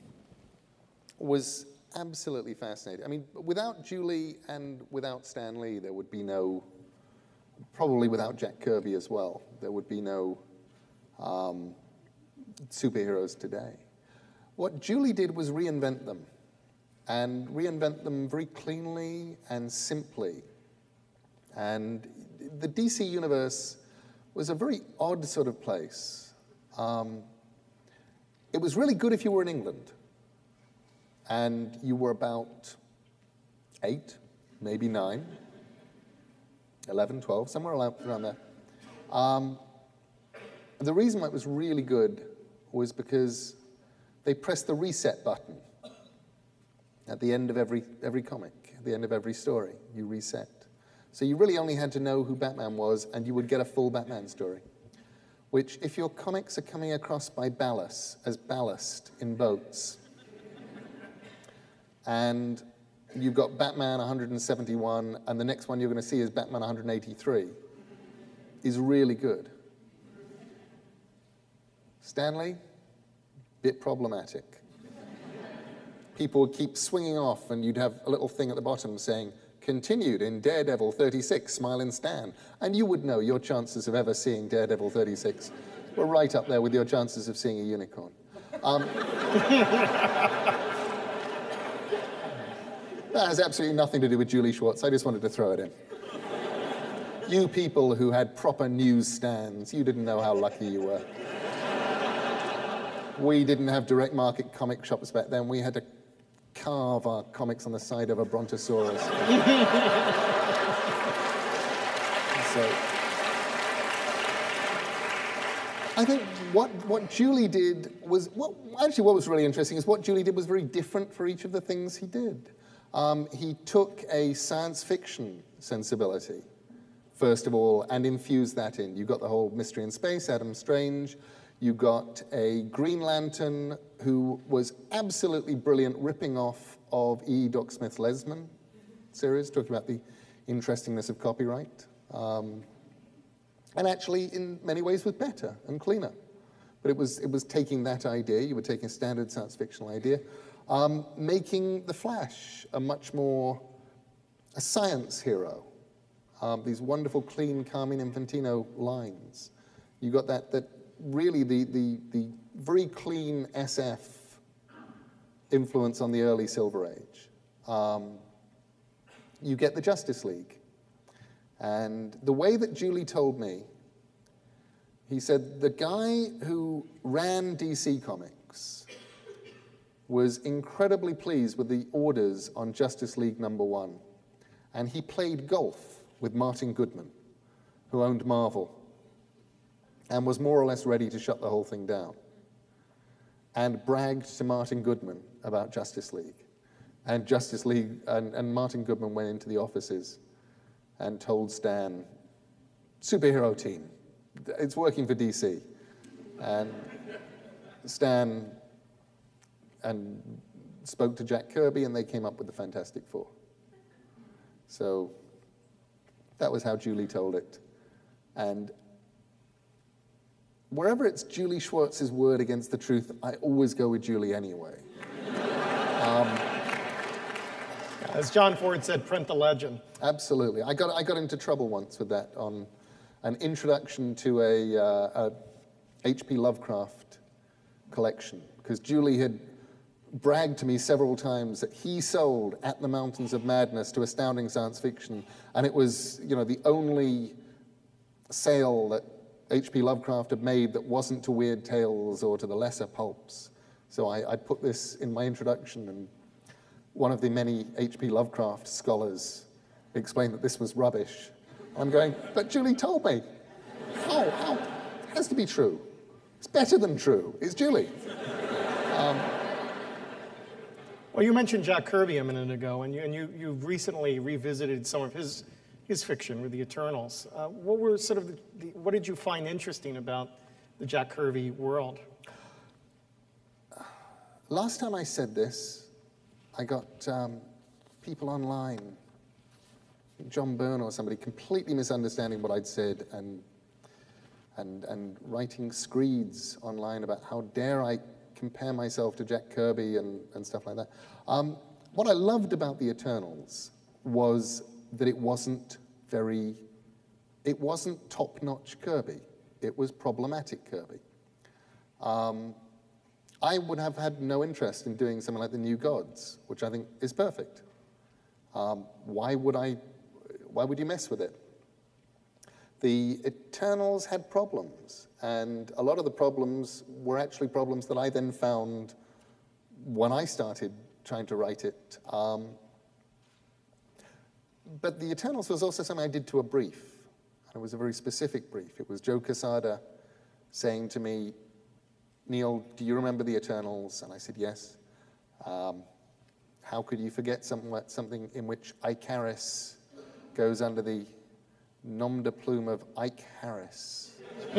was absolutely fascinating. I mean, without Julie and without Stan Lee, there would be no, probably without Jack Kirby as well, there would be no superheroes today. What Julie did was reinvent them, and reinvent them very cleanly and simply. And the DC universe was a very odd sort of place. It was really good if you were in England, and you were about 8, maybe 9, 11, 12, somewhere around there. The reason why it was really good was because they pressed the reset button at the end of every comic, at the end of every story. You reset. So you really only had to know who Batman was, and you would get a full Batman story. Which, if your comics are coming across by as ballast in boats, and you've got Batman 171, and the next one you're going to see is Batman 183, is really good. Stanley, bit problematic. People would keep swinging off, and you'd have a little thing at the bottom saying, continued in Daredevil 36, Smilin' Stan. And you would know your chances of ever seeing Daredevil 36 were right up there with your chances of seeing a unicorn. That has absolutely nothing to do with Julie Schwartz. I just wanted to throw it in. You people who had proper newsstands, you didn't know how lucky you were. We didn't have direct market comic shops back then. We had to carve our comics on the side of a brontosaurus. So, I think what Julie did was, what was really interesting is what Julie did was very different for each of the things he did. He took a science fiction sensibility, first of all, and infused that in. You got the whole Mystery in Space, Adam Strange. You got a Green Lantern who was absolutely brilliant, ripping off of E. Doc Smith's Lesman series, talking about the interestingness of copyright. And actually, in many ways, was better and cleaner. But it was taking that idea, you were taking a standard science fictional idea, making the Flash a much more a science hero. These wonderful, clean Carmine Infantino lines. You got that really the very clean SF influence on the early Silver Age. You get the Justice League. And the way that Julie told me, he said, the guy who ran DC Comics was incredibly pleased with the orders on Justice League #1. And he played golf with Martin Goodman, who owned Marvel, and was more or less ready to shut the whole thing down, and bragged to Martin Goodman about Justice League. And Justice League, and Martin Goodman went into the offices and told Stan, superhero team, it's working for DC. And Stan and spoke to Jack Kirby, and they came up with the Fantastic Four. So that was how Julie told it. And wherever it's Julie Schwartz's word against the truth, I always go with Julie anyway. As John Ford said, print the legend. Absolutely. I got into trouble once with that on an introduction to a H.P. Lovecraft collection, because Julie had bragged to me several times that he sold At the Mountains of Madness to Astounding Science Fiction, and it was, you know, the only sale that H.P. Lovecraft had made that wasn't to Weird Tales or to the lesser pulps. So I put this in my introduction, and one of the many H.P. Lovecraft scholars explained that this was rubbish. I'm going, but Julie told me. How? It has to be true. It's better than true. It's Julie. Well, you mentioned Jack Kirby a minute ago, and you've recently revisited some of his fiction with the Eternals. What were sort of what did you find interesting about the Jack Kirby world? Last time I said this, I got people online, John Byrne or somebody, completely misunderstanding what I'd said and writing screeds online about how dare I compare myself to Jack Kirby and stuff like that. What I loved about the Eternals was that it wasn't top-notch Kirby. It was problematic Kirby. I would have had no interest in doing something like the New Gods, which I think is perfect. Why would you mess with it? The Eternals had problems, and a lot of the problems were actually problems that I then found when I started trying to write it. But the Eternals was also something I did to a brief. It was a very specific brief. It was Joe Quesada saying to me, Neil, do you remember the Eternals? And I said, yes. How could you forget something in which Icarus goes under the nom de plume of Ike Harris?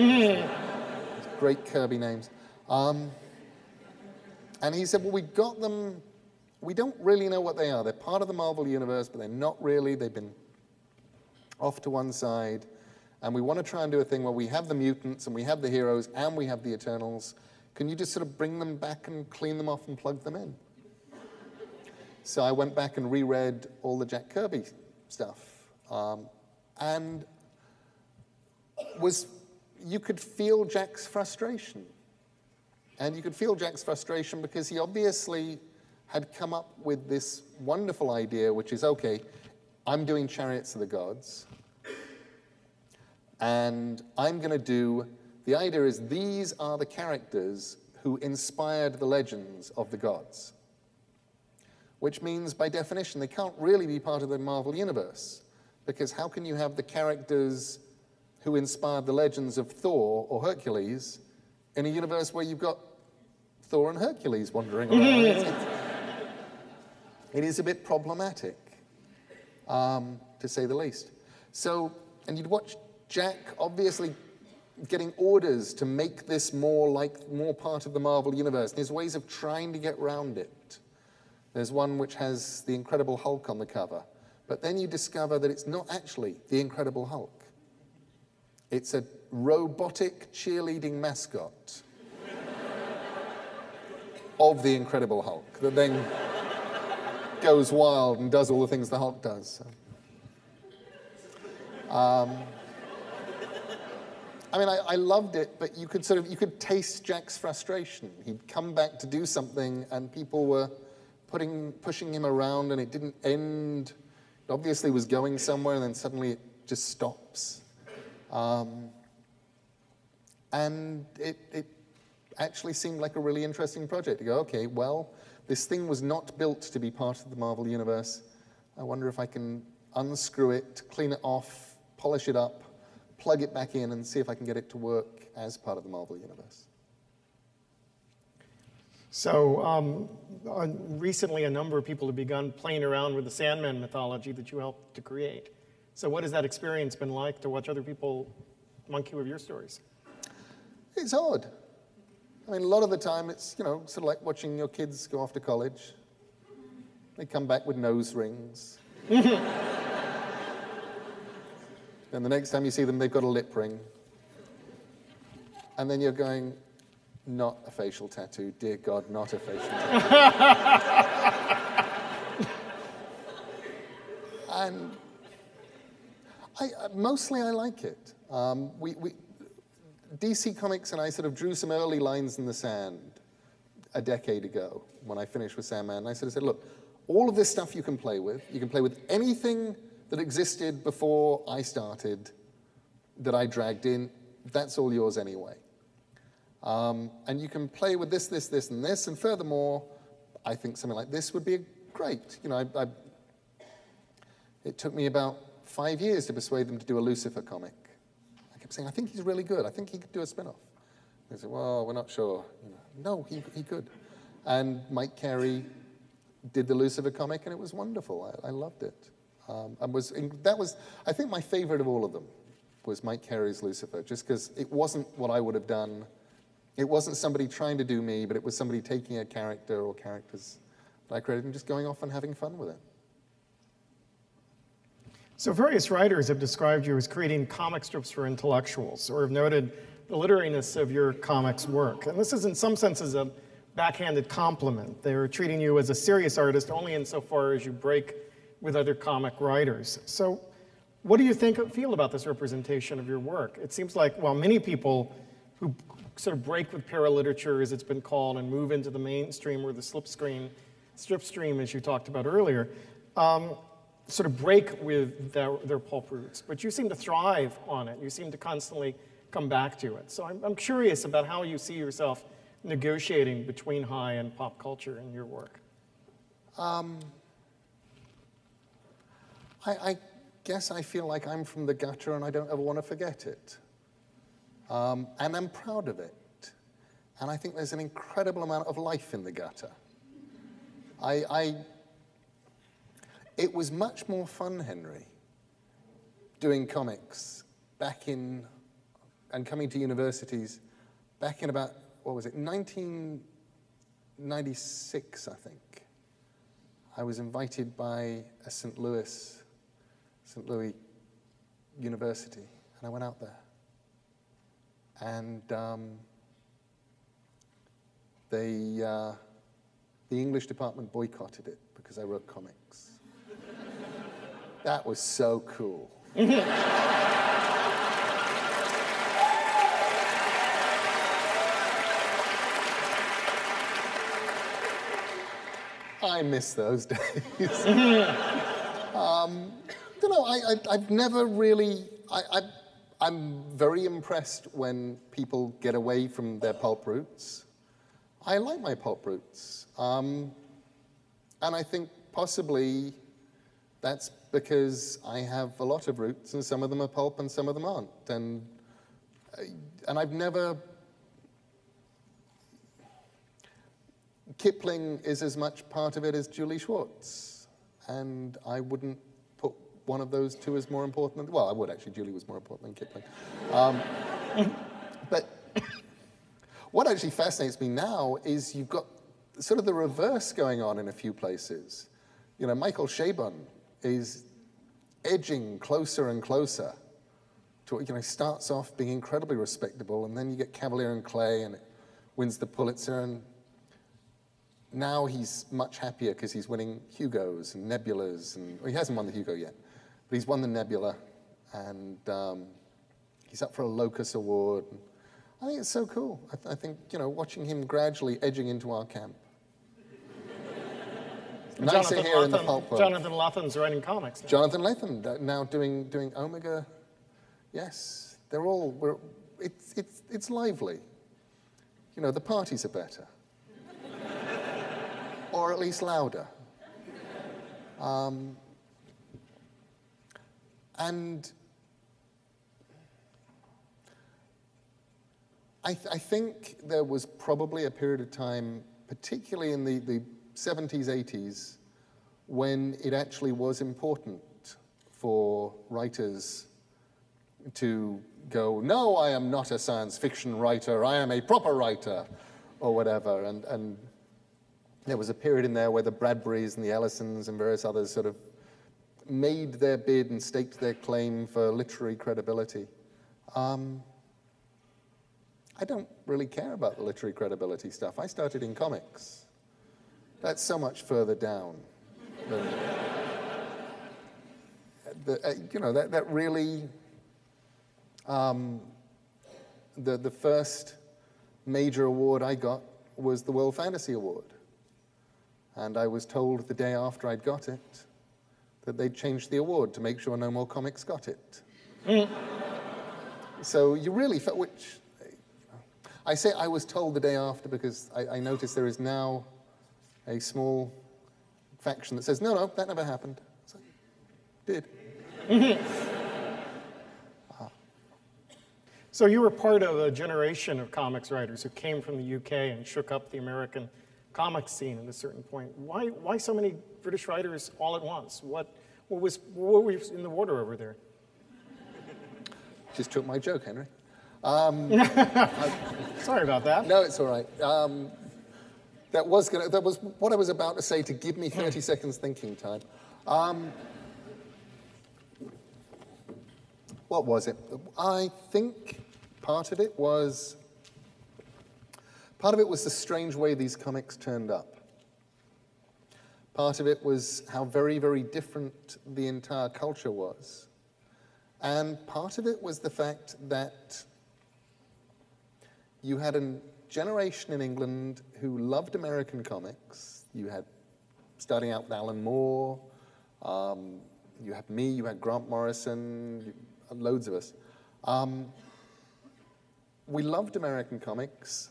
Great Kirby names. And he said, well, we got them. We don't really know what they are. They're part of the Marvel Universe, but they're not really. They've been off to one side. And we want to try and do a thing where we have the mutants, and we have the heroes, and we have the Eternals. Can you just sort of bring them back and clean them off and plug them in? So I went back and reread all the Jack Kirby stuff. And you could feel Jack's frustration. And you could feel Jack's frustration because he obviously had come up with this wonderful idea, which is, okay, I'm doing Chariots of the Gods, and I'm going to do, the idea is these are the characters who inspired the legends of the gods, which means, by definition, they can't really be part of the Marvel Universe, because how can you have the characters who inspired the legends of Thor or Hercules in a universe where you've got Thor and Hercules wandering around? It is a bit problematic, to say the least. So, and you'd watch Jack obviously getting orders to make this more part of the Marvel Universe. And there's ways of trying to get around it. There's one which has the Incredible Hulk on the cover. But then you discover that it's not actually the Incredible Hulk. It's a robotic cheerleading mascot of the Incredible Hulk that then goes wild and does all the things the Hulk does. So. I mean, I loved it, but you could taste Jack's frustration. He'd come back to do something, and people were pushing him around, and it didn't end. It obviously was going somewhere, and then suddenly it just stops. And it actually seemed like a really interesting project to go, okay, well, this thing was not built to be part of the Marvel Universe. I wonder if I can unscrew it, clean it off, polish it up, plug it back in, and see if I can get it to work as part of the Marvel Universe. So recently, a number of people have begun playing around with the Sandman mythology that you helped to create. So what has that experience been like to watch other people monkey with your stories? It's odd. I mean, a lot of the time it's, you know, sort of like watching your kids go off to college. They come back with nose rings. And the next time you see them, they've got a lip ring. And then you're going, not a facial tattoo. Dear God, not a facial tattoo. And mostly I like it. DC Comics and I sort of drew some early lines in the sand a decade ago when I finished with Sandman. And I sort of said, look, all of this stuff you can play with. You can play with anything that existed before I started that I dragged in. That's all yours anyway. And you can play with this, this, this, and this. And furthermore, I think something like this would be great. You know, it took me about 5 years to persuade them to do a Lucifer comic. I kept saying, I think he's really good. I think he could do a spin-off. They said, well, we're not sure. You know, no, he could. And Mike Carey did the Lucifer comic, and it was wonderful. I loved it. That was, I think, my favorite of all of them was Mike Carey's Lucifer, just because it wasn't what I would have done. It wasn't somebody trying to do me, but it was somebody taking a character or characters that I created and just going off and having fun with it. So various writers have described you as creating comic strips for intellectuals, or have noted the literariness of your comics work. And this is in some senses a backhanded compliment. They're treating you as a serious artist only insofar as you break with other comic writers. So what do you feel about this representation of your work? It seems like, well, many people who sort of break with paraliterature, as it's been called, and move into the mainstream or the slipstream, as you talked about earlier, sort of break with their pulp roots. But you seem to thrive on it. You seem to constantly come back to it. So I'm curious about how you see yourself negotiating between high and pop culture in your work. I guess I feel like I'm from the gutter and I don't ever want to forget it. And I'm proud of it. And I think there's an incredible amount of life in the gutter. It was much more fun, Henry, doing comics back in, and coming to universities back in about, what was it, 1996, I think. I was invited by a St. Louis University, and I went out there. And the English department boycotted it because I wrote comics. That was so cool. I miss those days. You know, I've never really, I'm very impressed when people get away from their pulp roots. I like my pulp roots. And I think possibly that's because I have a lot of roots, and some of them are pulp and some of them aren't. And I've never, Kipling is as much part of it as Julius Schwartz. And I wouldn't put one of those two as more important than, well, I would actually, Julie was more important than Kipling. But what actually fascinates me now is you've got sort of the reverse going on in a few places. You know, Michael Chabon is edging closer and closer to, you know, starts off being incredibly respectable, and then you get Cavalier and Clay, and it wins the Pulitzer, and now he's much happier because he's winning Hugos and Nebulas, and well, he hasn't won the Hugo yet, but he's won the Nebula, and he's up for a Locus Award. I think it's so cool. I think, you know, watching him gradually edging into our camp. Nicer here in the pulp world. Jonathan Letham's writing comics now. Jonathan Lethem now doing Omega. Yes, they're all, it's lively. You know, the parties are better. Or at least louder. And I think there was probably a period of time, particularly in the 70s, 80s, when it actually was important for writers to go, no, I am not a science fiction writer, I am a proper writer, or whatever. And there was a period in there where the Bradburys and the Ellisons and various others sort of made their bid and staked their claim for literary credibility. I don't really care about the literary credibility stuff. I started in comics. That's so much further down than you know, that really, the first major award I got was the World Fantasy Award. And I was told the day after I'd got it that they'd changed the award to make sure no more comics got it. So you really felt, which, I say I was told the day after because I noticed there is now a small faction that says, no, no, that never happened. So, did. So you were part of a generation of comics writers who came from the UK and shook up the American comics scene at a certain point. Why so many British writers all at once? What was in the water over there? Just took my joke, Henry. Sorry about that. No, it's all right. That was what I was about to say to give me 30 seconds thinking time. What was it? I think part of it was the strange way these comics turned up. Part of it was how very, very different the entire culture was. And part of it was the fact that you had a generation in England who loved American comics. You had, starting out with Alan Moore, you had me, you had Grant Morrison, loads of us. We loved American comics,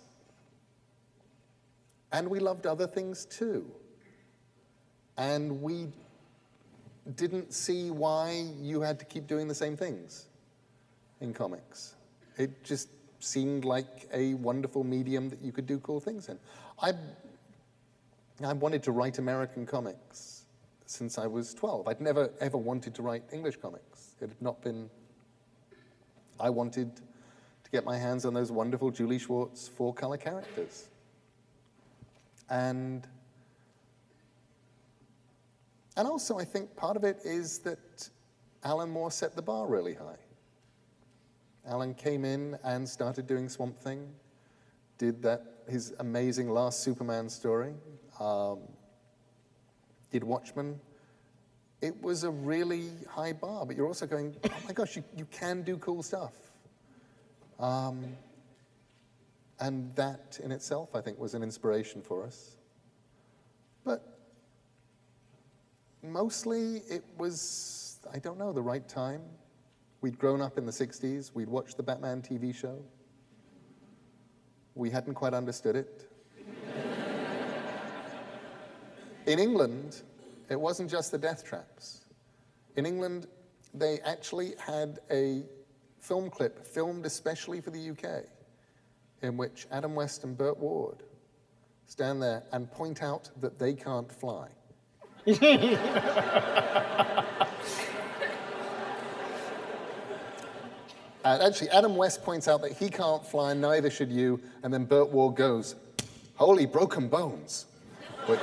and we loved other things too. And we didn't see why you had to keep doing the same things in comics. It just seemed like a wonderful medium that you could do cool things in. I wanted to write American comics since I was 12. I'd never, ever wanted to write English comics. It had not been... I wanted to get my hands on those wonderful Julius Schwartz 4-color characters. And also, I think part of it is that Alan Moore set the bar really high. Alan came in and started doing Swamp Thing, did his amazing last Superman story, did Watchmen. It was a really high bar, but you're also going, oh my gosh, you can do cool stuff. And that in itself, I think, was an inspiration for us. But mostly it was, I don't know, the right time. We'd grown up in the 60s. We'd watched the Batman TV show. We hadn't quite understood it. In England, it wasn't just the death traps. In England, they actually had a film clip filmed especially for the UK in which Adam West and Burt Ward stand there and point out that they can't fly. Actually, Adam West points out that he can't fly, and neither should you, and then Burt Ward goes, "Holy broken bones," which...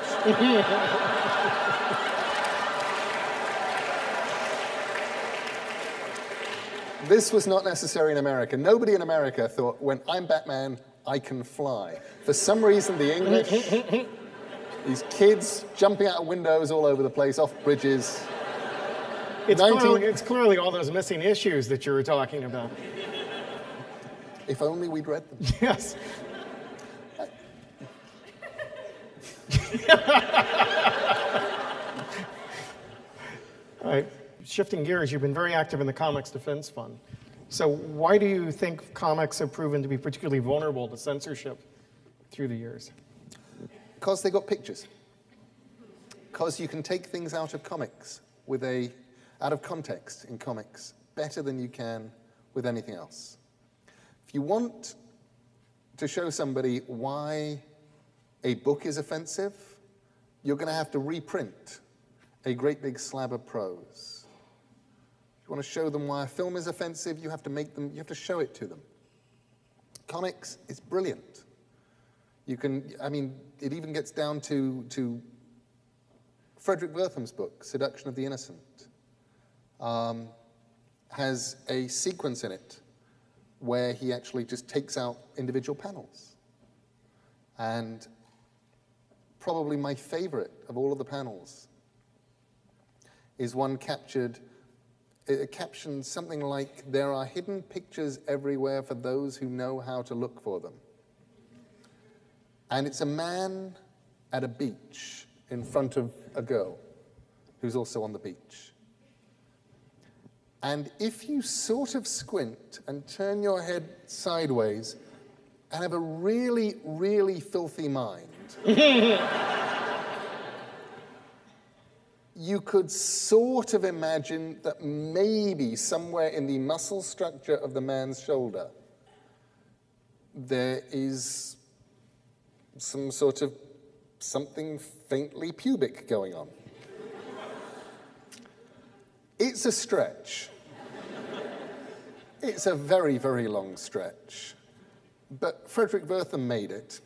This was not necessary in America. Nobody in America thought, when I'm Batman, I can fly. For some reason, the English, these kids jumping out of windows all over the place, off bridges. It's clearly all those missing issues that you were talking about. If only we'd read them. Yes. All right. Shifting gears, you've been very active in the Comics Defense Fund. So why do you think comics have proven to be particularly vulnerable to censorship through the years? Because they got pictures. Because you can take things out of comics out of context in comics better than you can with anything else. If you want to show somebody why a book is offensive, you're going to have to reprint a great big slab of prose. you want to show them why a film is offensive, you have to show it to them. Comics is brilliant. You can, I mean, it even gets down to Frederick Wertham's book, Seduction of the Innocent, has a sequence in it where he actually just takes out individual panels. And probably my favorite of all of the panels is one it captions something like, "There are hidden pictures everywhere for those who know how to look for them." And it's a man at a beach in front of a girl who's also on the beach. And if you sort of squint and turn your head sideways and have a really, really filthy mind, you could sort of imagine that maybe somewhere in the muscle structure of the man's shoulder there is some sort of something faintly pubic going on. It's a stretch. It's a very, very long stretch. But Frederick Wertham made it.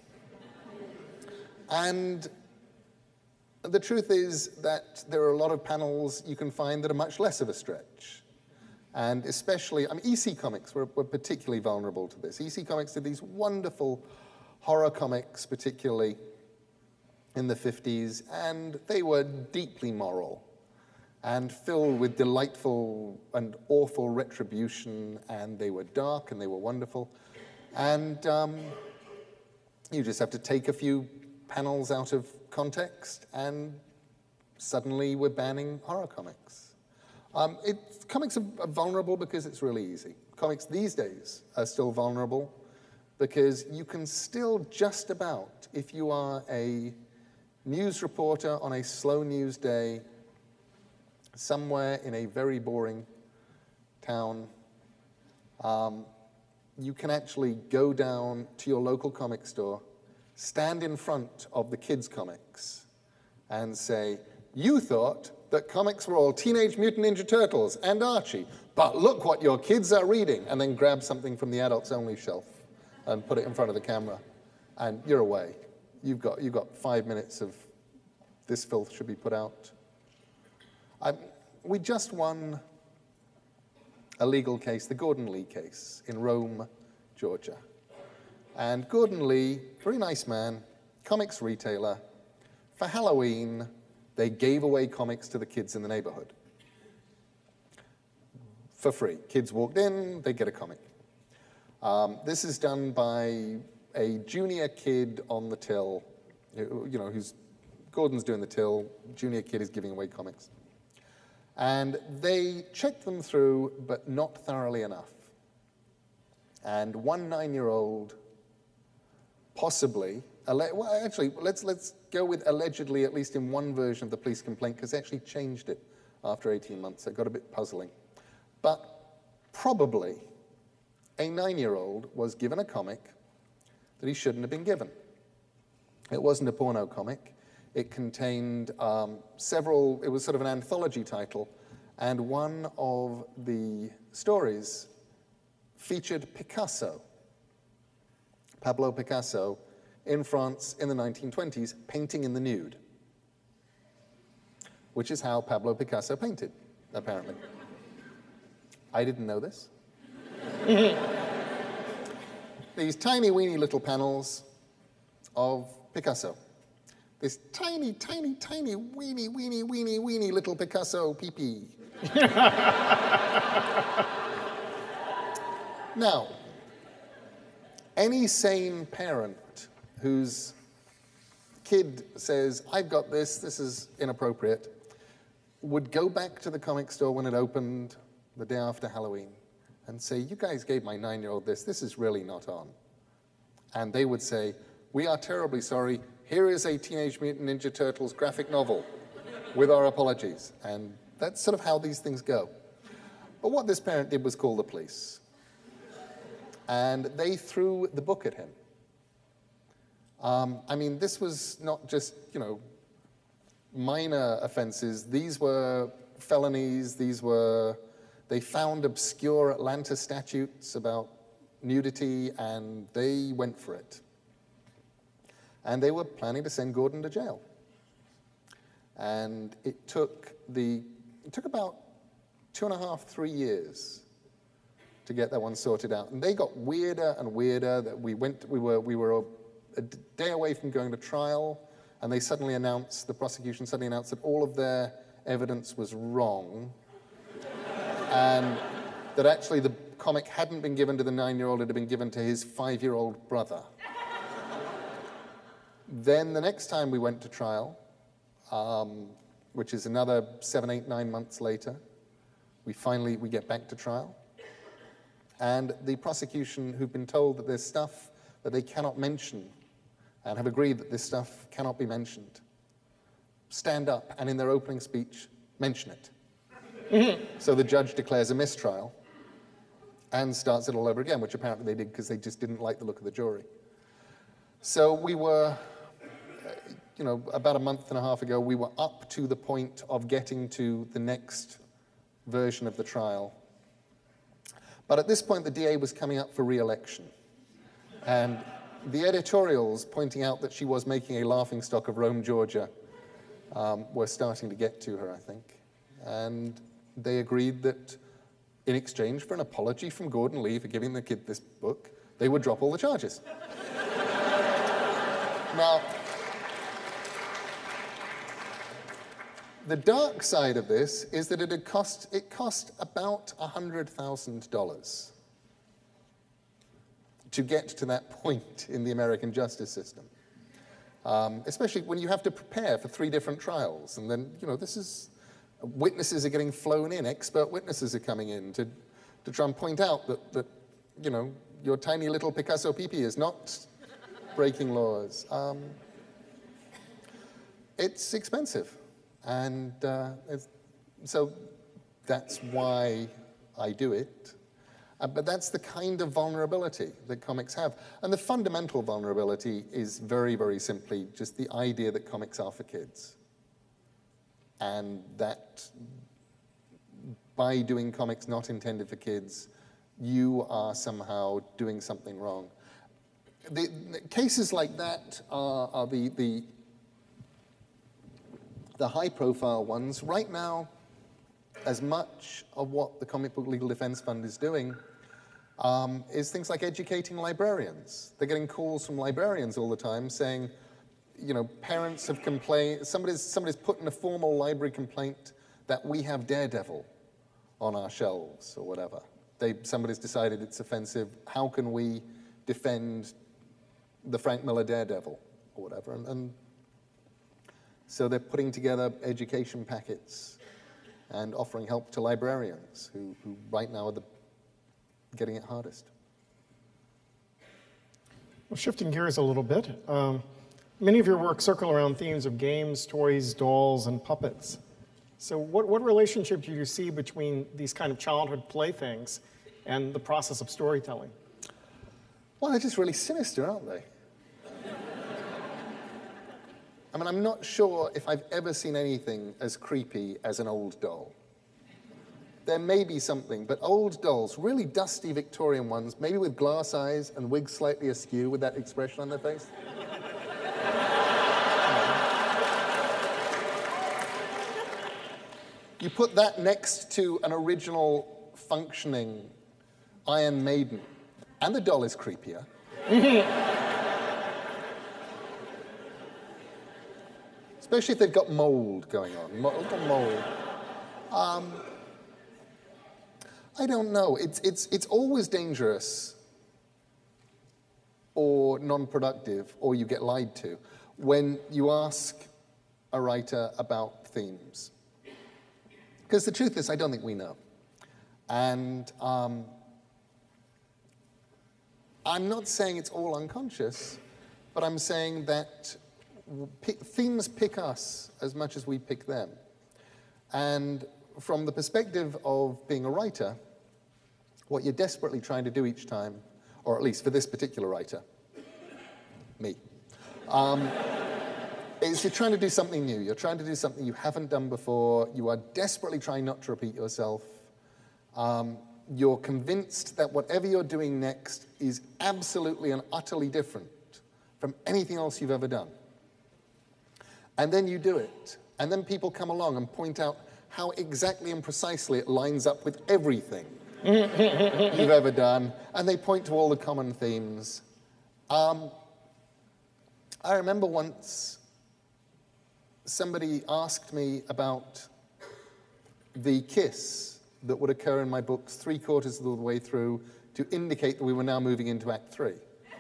And the truth is that there are a lot of panels you can find that are much less of a stretch. And especially, I mean, EC Comics were particularly vulnerable to this. EC Comics did these wonderful horror comics, particularly in the 50s, and they were deeply moral and filled with delightful and awful retribution, and they were dark and they were wonderful. And you just have to take a few panels out of context, and suddenly we're banning horror comics. Comics are vulnerable because it's really easy. Comics these days are still vulnerable because you can still just about, if you are a news reporter on a slow news day somewhere in a very boring town, you can actually go down to your local comic store, stand in front of the kids' comics, and say, "You thought that comics were all Teenage Mutant Ninja Turtles and Archie, but look what your kids are reading," and then grab something from the adults-only shelf and put it in front of the camera, and you're away. You've got 5 minutes of this filth should be put out. We just won a legal case, the Gordon Lee case, in Rome, Georgia. And Gordon Lee, very nice man, comics retailer. For Halloween, they gave away comics to the kids in the neighborhood for free. Kids walked in, they get a comic. This is done by a junior kid on the till, Gordon's doing the till, junior kid is giving away comics. And they checked them through, but not thoroughly enough. And one 9-year-old possibly, well, actually, let's go with allegedly, at least in one version of the police complaint, because they actually changed it after 18 months. It got a bit puzzling. But probably a 9-year-old was given a comic that he shouldn't have been given. It wasn't a porno comic. It contained it was sort of an anthology title, and one of the stories featured Picasso, Pablo Picasso, in France in the 1920s, painting in the nude, which is how Pablo Picasso painted, apparently. I didn't know this. These tiny, weeny little panels of Picasso. This tiny, tiny, tiny, weeny, weeny, weeny, weeny little Picasso pee-pee. Now, any sane parent whose kid says, "I've got this is inappropriate," would go back to the comic store when it opened the day after Halloween and say, "You guys gave my 9-year-old this is really not on." And they would say, "We are terribly sorry. Here is a Teenage Mutant Ninja Turtles graphic novel with our apologies." And that's sort of how these things go. But what this parent did was call the police. And they threw the book at him. I mean, this was not just, minor offenses. These were felonies. These were They found obscure Atlanta statutes about nudity, and they went for it. And they were planning to send Gordon to jail. And it took about 2.5, 3 years to get that one sorted out. And they got weirder and weirder. That we were a day away from going to trial, and they suddenly announced, the prosecution suddenly announced that all of their evidence was wrong, and that actually the comic hadn't been given to the 9-year-old, it had been given to his 5-year-old brother. Then the next time we went to trial, which is another 7, 8, 9 months later, we get back to trial. And the prosecution, who've been told that there's stuff that they cannot mention and have agreed that this stuff cannot be mentioned, stand up and in their opening speech mention it. So the judge declares a mistrial and starts it all over again, which apparently they did because they just didn't like the look of the jury. So we were, about a month and a half ago, we were up to the point of getting to the next version of the trial. But at this point, the DA was coming up for re-election. And the editorials pointing out that she was making a laughingstock of Rome, Georgia, were starting to get to her, I think. And they agreed that in exchange for an apology from Gordon Lee for giving the kid this book, they would drop all the charges. Now, the dark side of this is that it cost about $100,000 to get to that point in the American justice system. Especially when you have to prepare for 3 different trials. And then, witnesses are getting flown in, expert witnesses are coming in to try and point out that your tiny little Picasso pee-pee is not breaking laws. It's expensive. And so that's why I do it. But that's the kind of vulnerability that comics have. And the fundamental vulnerability is very, very simply just the idea that comics are for kids. And that by doing comics not intended for kids, you are somehow doing something wrong. The cases like that are the high-profile ones. Right now, as much of what the Comic Book Legal Defense Fund is doing is things like educating librarians. They're getting calls from librarians all the time saying, parents have complained, somebody's put in a formal library complaint that we have Daredevil on our shelves or whatever. Somebody's decided it's offensive. How can we defend the Frank Miller Daredevil or whatever? And so they're putting together education packets and offering help to librarians who right now are getting it hardest. Well, shifting gears a little bit, many of your work circle around themes of games, toys, dolls, and puppets. So what relationship do you see between these kind of childhood playthings and the process of storytelling? Well, they're just really sinister, aren't they? I mean, I'm not sure if I've ever seen anything as creepy as an old doll. There may be something, but old dolls, really dusty Victorian ones, maybe with glass eyes and wigs slightly askew with that expression on their face. You put that next to an original functioning Iron Maiden, and the doll is creepier. Especially if they've got mold going on, mold. I don't know. It's always dangerous or non-productive, or you get lied to, when you ask a writer about themes. Because the truth is, I don't think we know. And I'm not saying it's all unconscious, but I'm saying that themes pick us as much as we pick them. And from the perspective of being a writer, what you're desperately trying to do each time, or at least for this particular writer, me, is you're trying to do something new. You're trying to do something you haven't done before. You are desperately trying not to repeat yourself. You're convinced that whatever you're doing next is absolutely and utterly different from anything else you've ever done. And then you do it. And then people come along and point out how exactly and precisely it lines up with everything you've ever done. And they point to all the common themes. I remember once somebody asked me about the kiss that would occur in my books 3/4 of the way through to indicate that we were now moving into Act 3.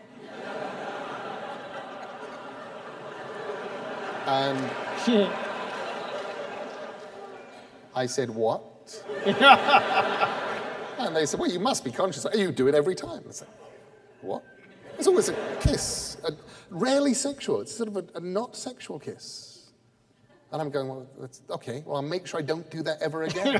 And I said, what? And they said, well, you must be conscious. You do it every time. I said, what? It's always a kiss, rarely sexual. It's sort of a not sexual kiss. And I'm going, well, that's, okay, well, I'll make sure I don't do that ever again.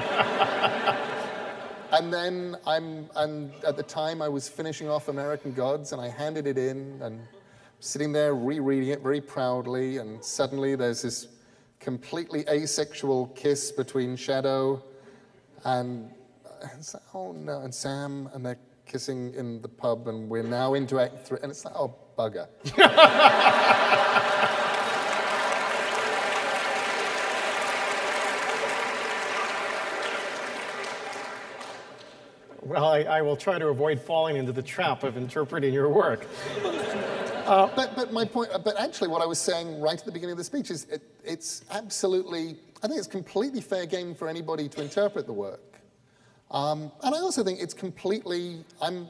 And then and at the time I was finishing off American Gods, and I handed it in, and sitting there rereading it very proudly, and suddenly there's this completely asexual kiss between Shadow and it's like, oh no, and Sam, and they're kissing in the pub, and we're now into Act 3, and it's like, oh, bugger. Well, I will try to avoid falling into the trap of interpreting your work. But my point, but actually what I was saying right at the beginning of the speech is it's absolutely, I think it's completely fair game for anybody to interpret the work. And I also think it's completely,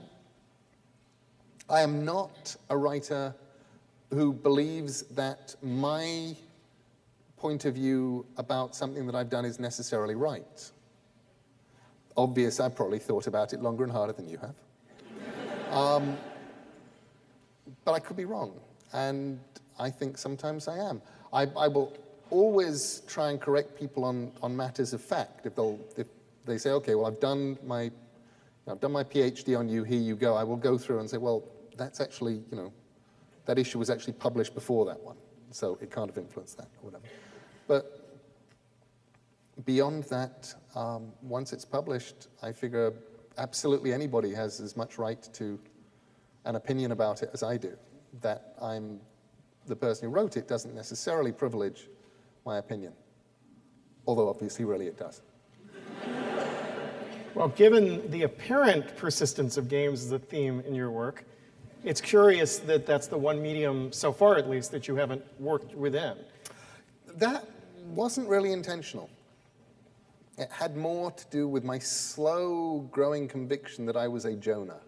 I am not a writer who believes that my point of view about something that I've done is necessarily right. Obvious, I've probably thought about it longer and harder than you have. But I could be wrong, and I think sometimes I am. I will always try and correct people on matters of fact. If they say, okay, well, I've done my PhD on you, here you go, I will go through and say, well, that's actually, that issue was actually published before that one, so it can't have influenced that or whatever. But beyond that, once it's published, I figure absolutely anybody has as much right to an opinion about it as I do. That I'm the person who wrote it doesn't necessarily privilege my opinion, although obviously really it does. Well, given the apparent persistence of games as a theme in your work, it's curious that that's the one medium, so far at least, that you haven't worked within. That wasn't really intentional. It had more to do with my slow growing conviction that I was a Jonah.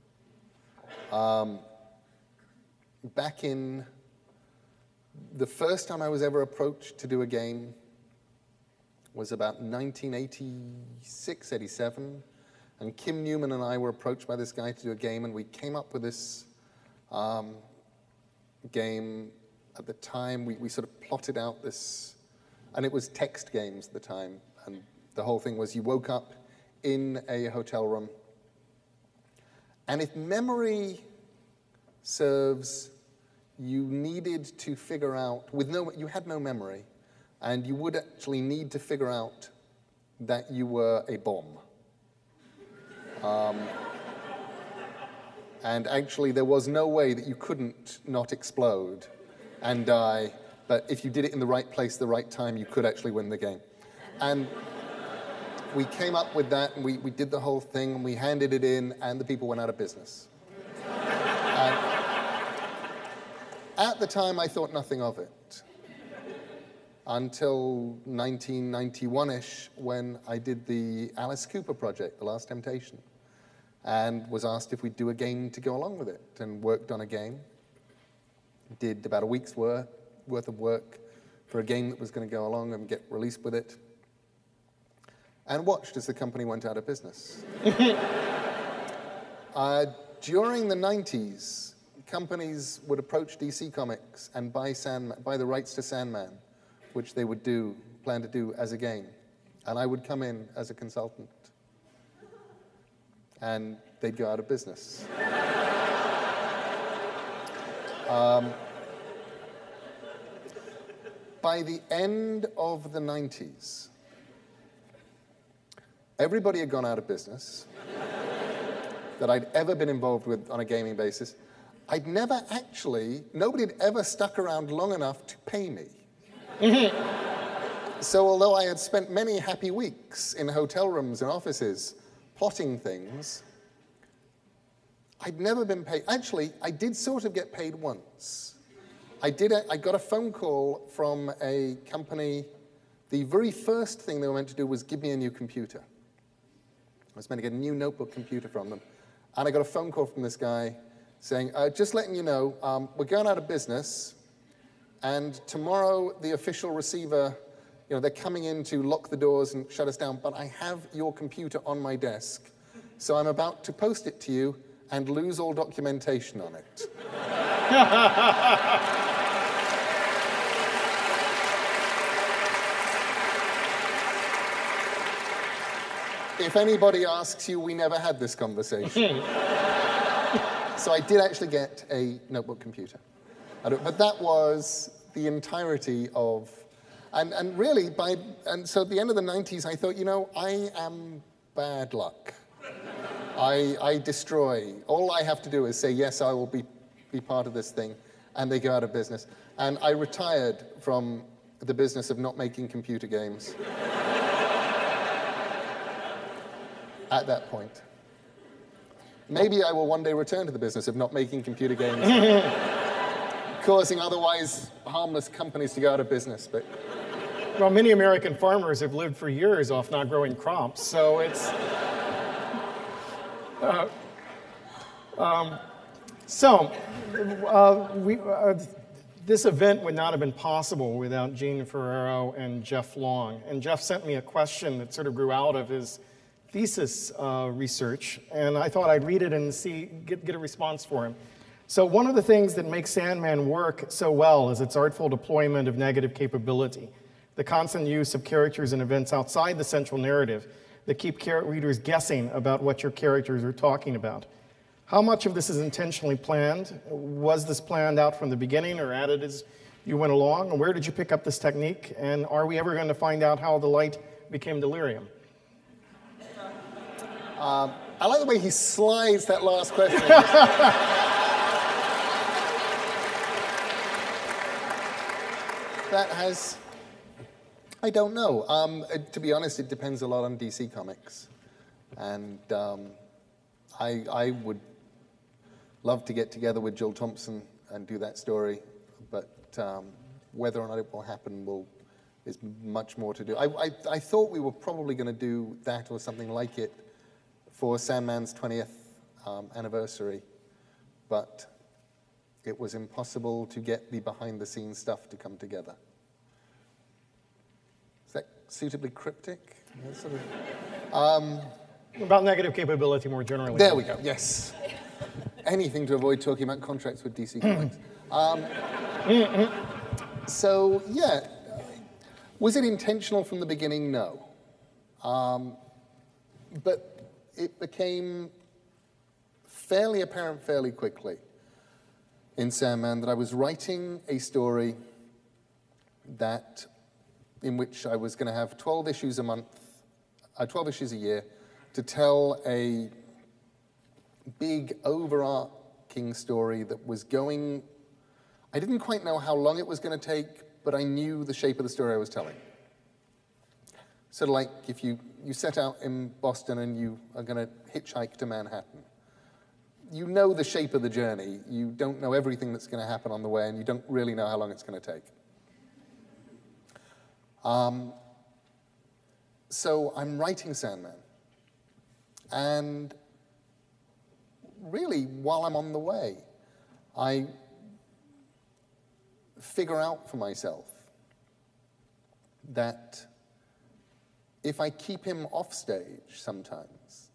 Back in the first time I was ever approached to do a game was about 1986, 87, and Kim Newman and I were approached by this guy to do a game, and we came up with this game. At the time, we sort of plotted out this, and it was text games at the time, and the whole thing was you woke up in a hotel room, and if memory serves, you needed to figure out, you had no memory, and you would actually need to figure out that you were a bomb. And actually there was no way that you couldn't not explode and die, but if you did it in the right place, the right time, you could actually win the game. And we came up with that, and we did the whole thing, and we handed it in, and the people went out of business. At the time, I thought nothing of it, until 1991-ish, when I did the Alice Cooper project, The Last Temptation, and was asked if we'd do a game to go along with it, and worked on a game. Did about a week's worth of work for a game that was going to go along and get released with it, and watched as the company went out of business. During the 90s, companies would approach DC Comics and buy the rights to Sandman, which they would plan to do as a game. And I would come in as a consultant. And they'd go out of business. By the end of the 90s, Everybody had gone out of business that I'd ever been involved with on a gaming basis. I'd never actually, nobody had ever stuck around long enough to pay me. So although I had spent many happy weeks in hotel rooms and offices plotting things, I'd never been paid. Actually, I did sort of get paid once. I got a phone call from a company. The very first thing they were meant to do was give me a new computer. I was meant to get a new notebook computer from them. And I got a phone call from this guy saying, just letting you know, we're going out of business, and tomorrow the official receiver, they're coming in to lock the doors and shut us down, but I have your computer on my desk, so I'm about to post it to you and lose all documentation on it. If anybody asks you, we never had this conversation. So I did actually get a notebook computer. But that was the entirety of, and really, so at the end of the 90s, I thought, I am bad luck. I destroy. All I have to do is say, yes, I will be part of this thing, and they go out of business. And I retired from the business of not making computer games at that point. Maybe I will one day return to the business of not making computer games, causing otherwise harmless companies to go out of business. But well, many American farmers have lived for years off not growing crops, so it's... this event would not have been possible without Gene Ferrero and Jeff Long. And Jeff sent me a question that sort of grew out of his thesis research, and I thought I'd read it and get a response for him. So one of the things that makes Sandman work so well is its artful deployment of negative capability, the constant use of characters and events outside the central narrative that keep readers guessing about what your characters are talking about. How much of this is intentionally planned? Was this planned out from the beginning or added as you went along? And where did you pick up this technique? And are we ever going to find out how the light became delirium? I like the way he slides that last question. That has... I don't know. To be honest, it depends a lot on DC Comics. And I would love to get together with Jill Thompson and do that story, but whether or not it will happen is much more to do. I thought we were probably going to do that or something like it for Sandman's 20th anniversary, but it was impossible to get the behind-the-scenes stuff to come together. Is that suitably cryptic? Sort of, about negative capability more generally. There we go, yes. Anything to avoid talking about contracts with DC Comics. So, yeah. Was it intentional from the beginning? No. But it became fairly apparent fairly quickly in Sandman that I was writing a story in which I was going to have 12 issues a month, 12 issues a year, to tell a big overarching story that was going, I didn't quite know how long it was going to take, but I knew the shape of the story I was telling. Sort of like if you set out in Boston and you are going to hitchhike to Manhattan. You know the shape of the journey. You don't know everything that's going to happen on the way, and you don't really know how long it's going to take. So I'm writing Sandman. And really, while I'm on the way, I figure out for myself that if I keep him off stage sometimes,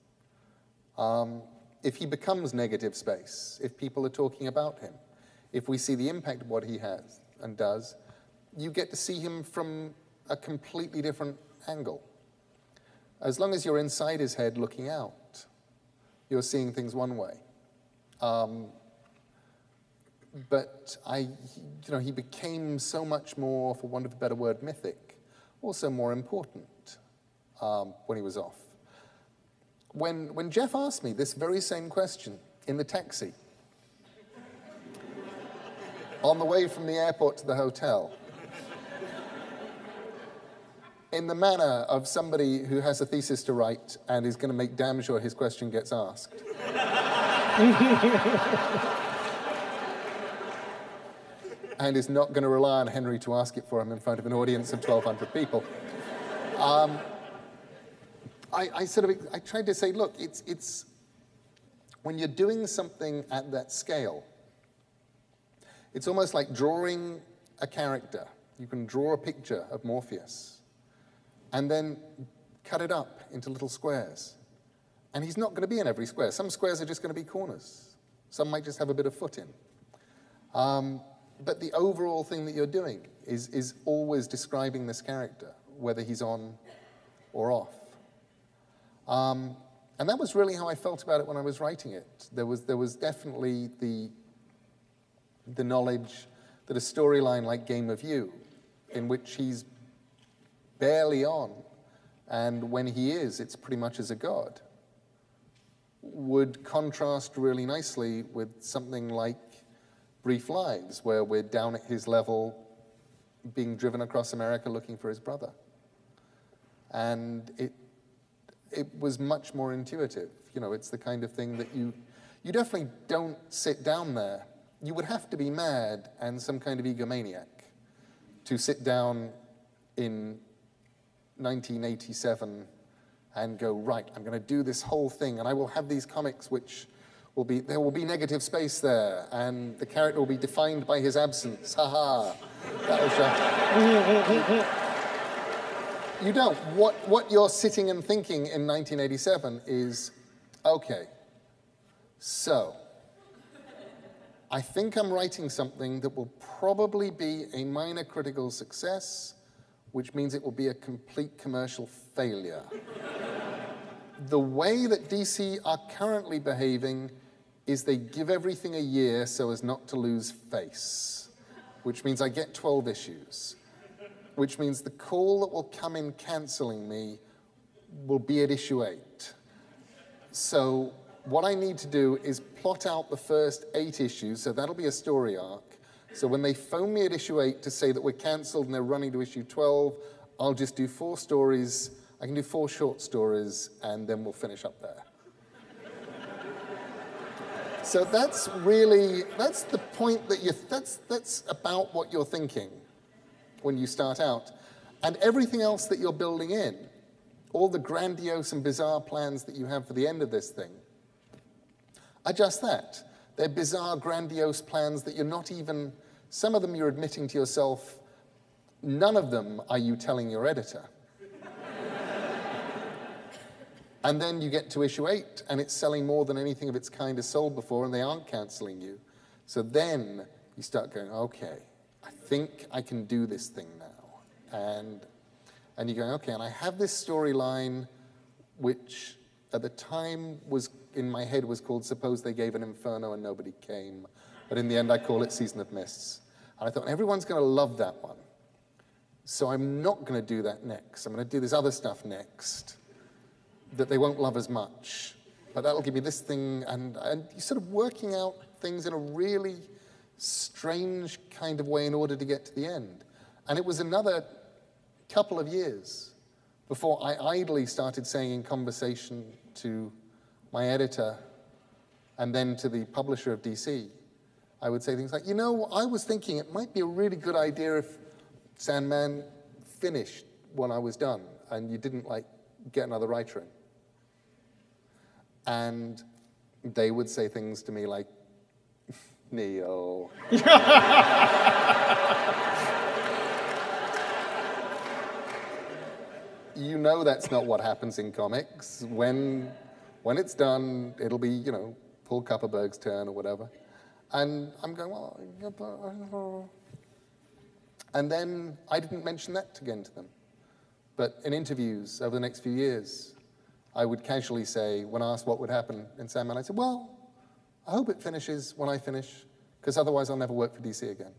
if he becomes negative space, if people are talking about him, if we see the impact of what he has and does, you get to see him from a completely different angle. As long as you're inside his head looking out, you're seeing things one way. But he became so much more, for want of a better word, mythic, also more important when he was off. when Jeff asked me this very same question in the taxi on the way from the airport to the hotel, in the manner of somebody who has a thesis to write and is going to make damn sure his question gets asked. And is not going to rely on Henry to ask it for him in front of an audience of 1,200 people. I tried to say, look, it's when you're doing something at that scale, it's almost like drawing a character. You can draw a picture of Morpheus and then cut it up into little squares. And he's not going to be in every square. Some squares are just going to be corners. Some might just have a bit of foot in. But the overall thing that you're doing is always describing this character, whether he's on or off. And that was really how I felt about it when I was writing it. There was definitely the knowledge that a storyline like Game of You, in which he's barely on, and when he is, it's pretty much as a god, would contrast really nicely with something like Brief Lives, where we're down at his level, being driven across America looking for his brother. And it was much more intuitive. You know, it's the kind of thing that you definitely don't sit down there. You would have to be mad and some kind of egomaniac to sit down in 1987 and go, right, I'm going to do this whole thing, and I will have these comics which will be, there will be negative space there, and the character will be defined by his absence. Ha-ha. That was you don't. What you're sitting and thinking in 1987 is, okay, so I think I'm writing something that will probably be a minor critical success, which means it will be a complete commercial failure. The way that DC are currently behaving is they give everything a year so as not to lose face, which means I get 12 issues, which means the call that will come in canceling me will be at issue 8. So what I need to do is plot out the first 8 issues, so that'll be a story arc. So when they phone me at issue 8 to say that we're canceled and they're running to issue 12, I'll just do 4 stories. I can do 4 short stories, and then we'll finish up there. So that's the point that that's about what you're thinking when you start out. And everything else that you're building in, all the grandiose and bizarre plans that you have for the end of this thing, are just that. They're bizarre, grandiose plans that you're not even, some of them you're admitting to yourself, none of them are you telling your editor. And then you get to issue 8, and it's selling more than anything of its kind has sold before, and they aren't canceling you. So then you start going, okay, I think I can do this thing now. And you're going, okay, and I have this storyline, which at the time was, in my head, was called Suppose They Gave an Inferno and Nobody Came. But in the end, I call it Season of Mists. And I thought, everyone's going to love that one. So I'm not going to do that next. I'm going to do this other stuff next that they won't love as much. But that'll give me this thing. And you're sort of working out things in a really strange kind of way in order to get to the end. And it was another couple of years before I idly started saying in conversation to my editor and then to the publisher of DC, I would say things like, you know, I was thinking it might be a really good idea if Sandman finished when I was done and you didn't, like, get another writer in. And they would say things to me like, Neil. You know that's not what happens in comics. When it's done, it'll be, you know, Paul Kupperberg's turn or whatever. And I'm going, well, and then I didn't mention that again to them. But in interviews over the next few years, I would casually say, when asked what would happen in Sandman, I said, well, I hope it finishes when I finish, because otherwise I'll never work for DC again.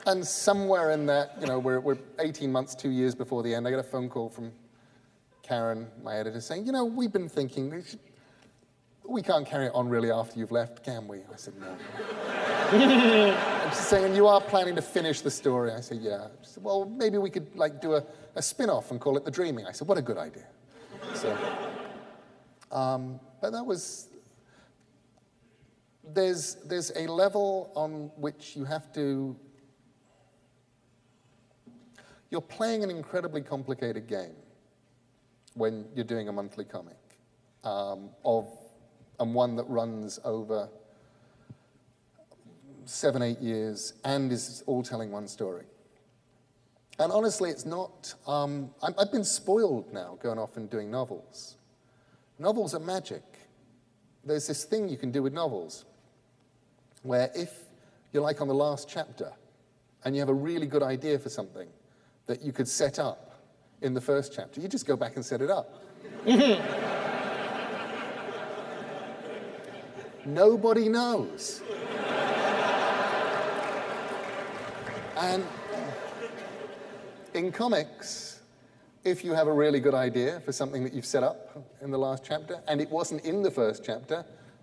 And somewhere in that, you know, we're 18 months, 2 years before the end, I get a phone call from Karen, my editor, saying, you know, we've been thinking, we can't carry it on really after you've left, can we? I said, no. And she's saying, you are planning to finish the story? I said, yeah. She said, well, maybe we could like do a spin-off and call it The Dreaming. I said, what a good idea. So, but that was, there's a level on which you have to, you're playing an incredibly complicated game when you're doing a monthly comic, and one that runs over 7, 8 years and is all telling one story. And honestly, it's not, I've been spoiled now going off and doing novels. Novels are magic. There's this thing you can do with novels where if you're like on the last chapter and you have a really good idea for something that you could set up in the first chapter, you just go back and set it up. Nobody knows. And in comics, if you have a really good idea for something that you've set up in the last chapter, and it wasn't in the first chapter,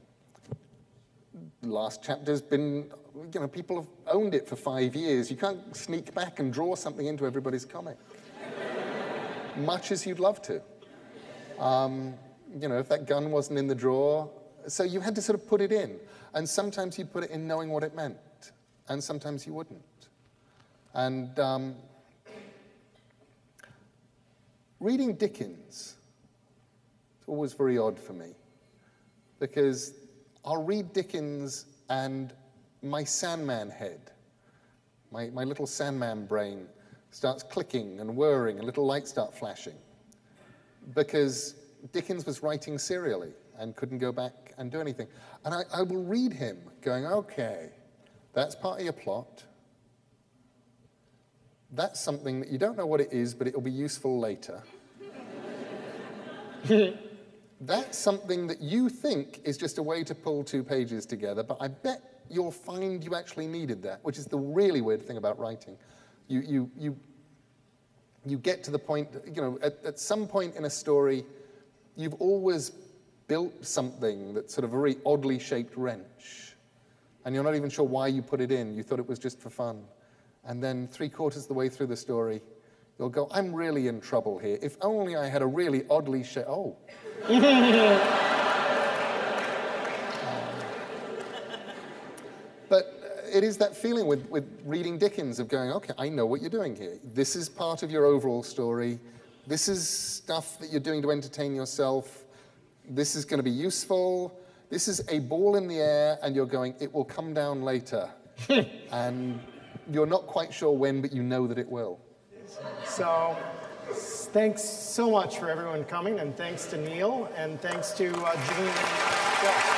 the last chapter's been, you know, people have owned it for 5 years. You can't sneak back and draw something into everybody's comic, much as you'd love to. You know, if that gun wasn't in the drawer, so you had to sort of put it in. And sometimes you'd put it in knowing what it meant, and sometimes you wouldn't. And reading Dickens is always very odd for me, because I'll read Dickens and my Sandman head, my little Sandman brain starts clicking and whirring, and little lights start flashing, because Dickens was writing serially and couldn't go back and do anything. And I will read him going, okay, that's part of your plot. That's something that you don't know what it is, but it'll be useful later. That's something that you think is just a way to pull 2 pages together, but I bet you'll find you actually needed that, which is the really weird thing about writing. You get to the point, you know, at some point in a story, you've always built something that's sort of a very oddly shaped wrench, and you're not even sure why you put it in. You thought it was just for fun. And then 3/4 of the way through the story, you'll go, I'm really in trouble here. If only I had a really oddly shaped, oh. But it is that feeling with reading Dickens of going, okay, I know what you're doing here. This is part of your overall story. This is stuff that you're doing to entertain yourself. This is going to be useful. This is a ball in the air, and you're going, it will come down later. And you're not quite sure when, but you know that it will. So thanks so much for everyone coming, and thanks to Neil, and thanks to Jean and Jeff.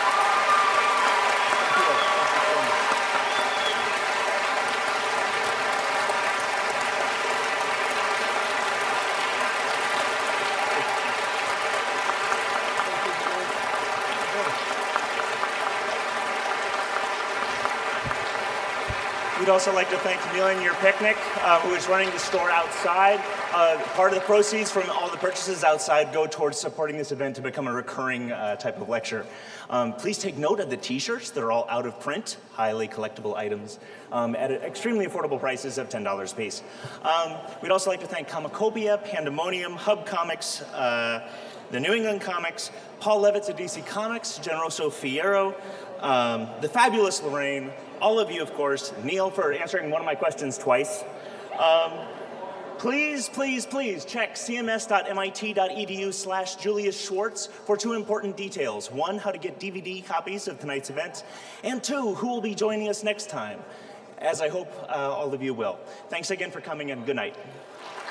We'd also like to thank Neil and Your Picnic, who is running the store outside. Part of the proceeds from all the purchases outside go towards supporting this event to become a recurring type of lecture. Please take note of the t-shirts. They're all out of print, highly collectible items at extremely affordable prices of $10 a piece. We'd also like to thank Comicopia, Pandemonium, Hub Comics, the New England Comics, Paul Levitz at DC Comics, Generoso Fierro, the fabulous Lorraine, all of you, of course, Neil for answering one of my questions twice. Please, please, please check cms.mit.edu/Julius Schwartz for 2 important details. 1, how to get DVD copies of tonight's event, and 2, who will be joining us next time, as I hope all of you will. Thanks again for coming, and good night.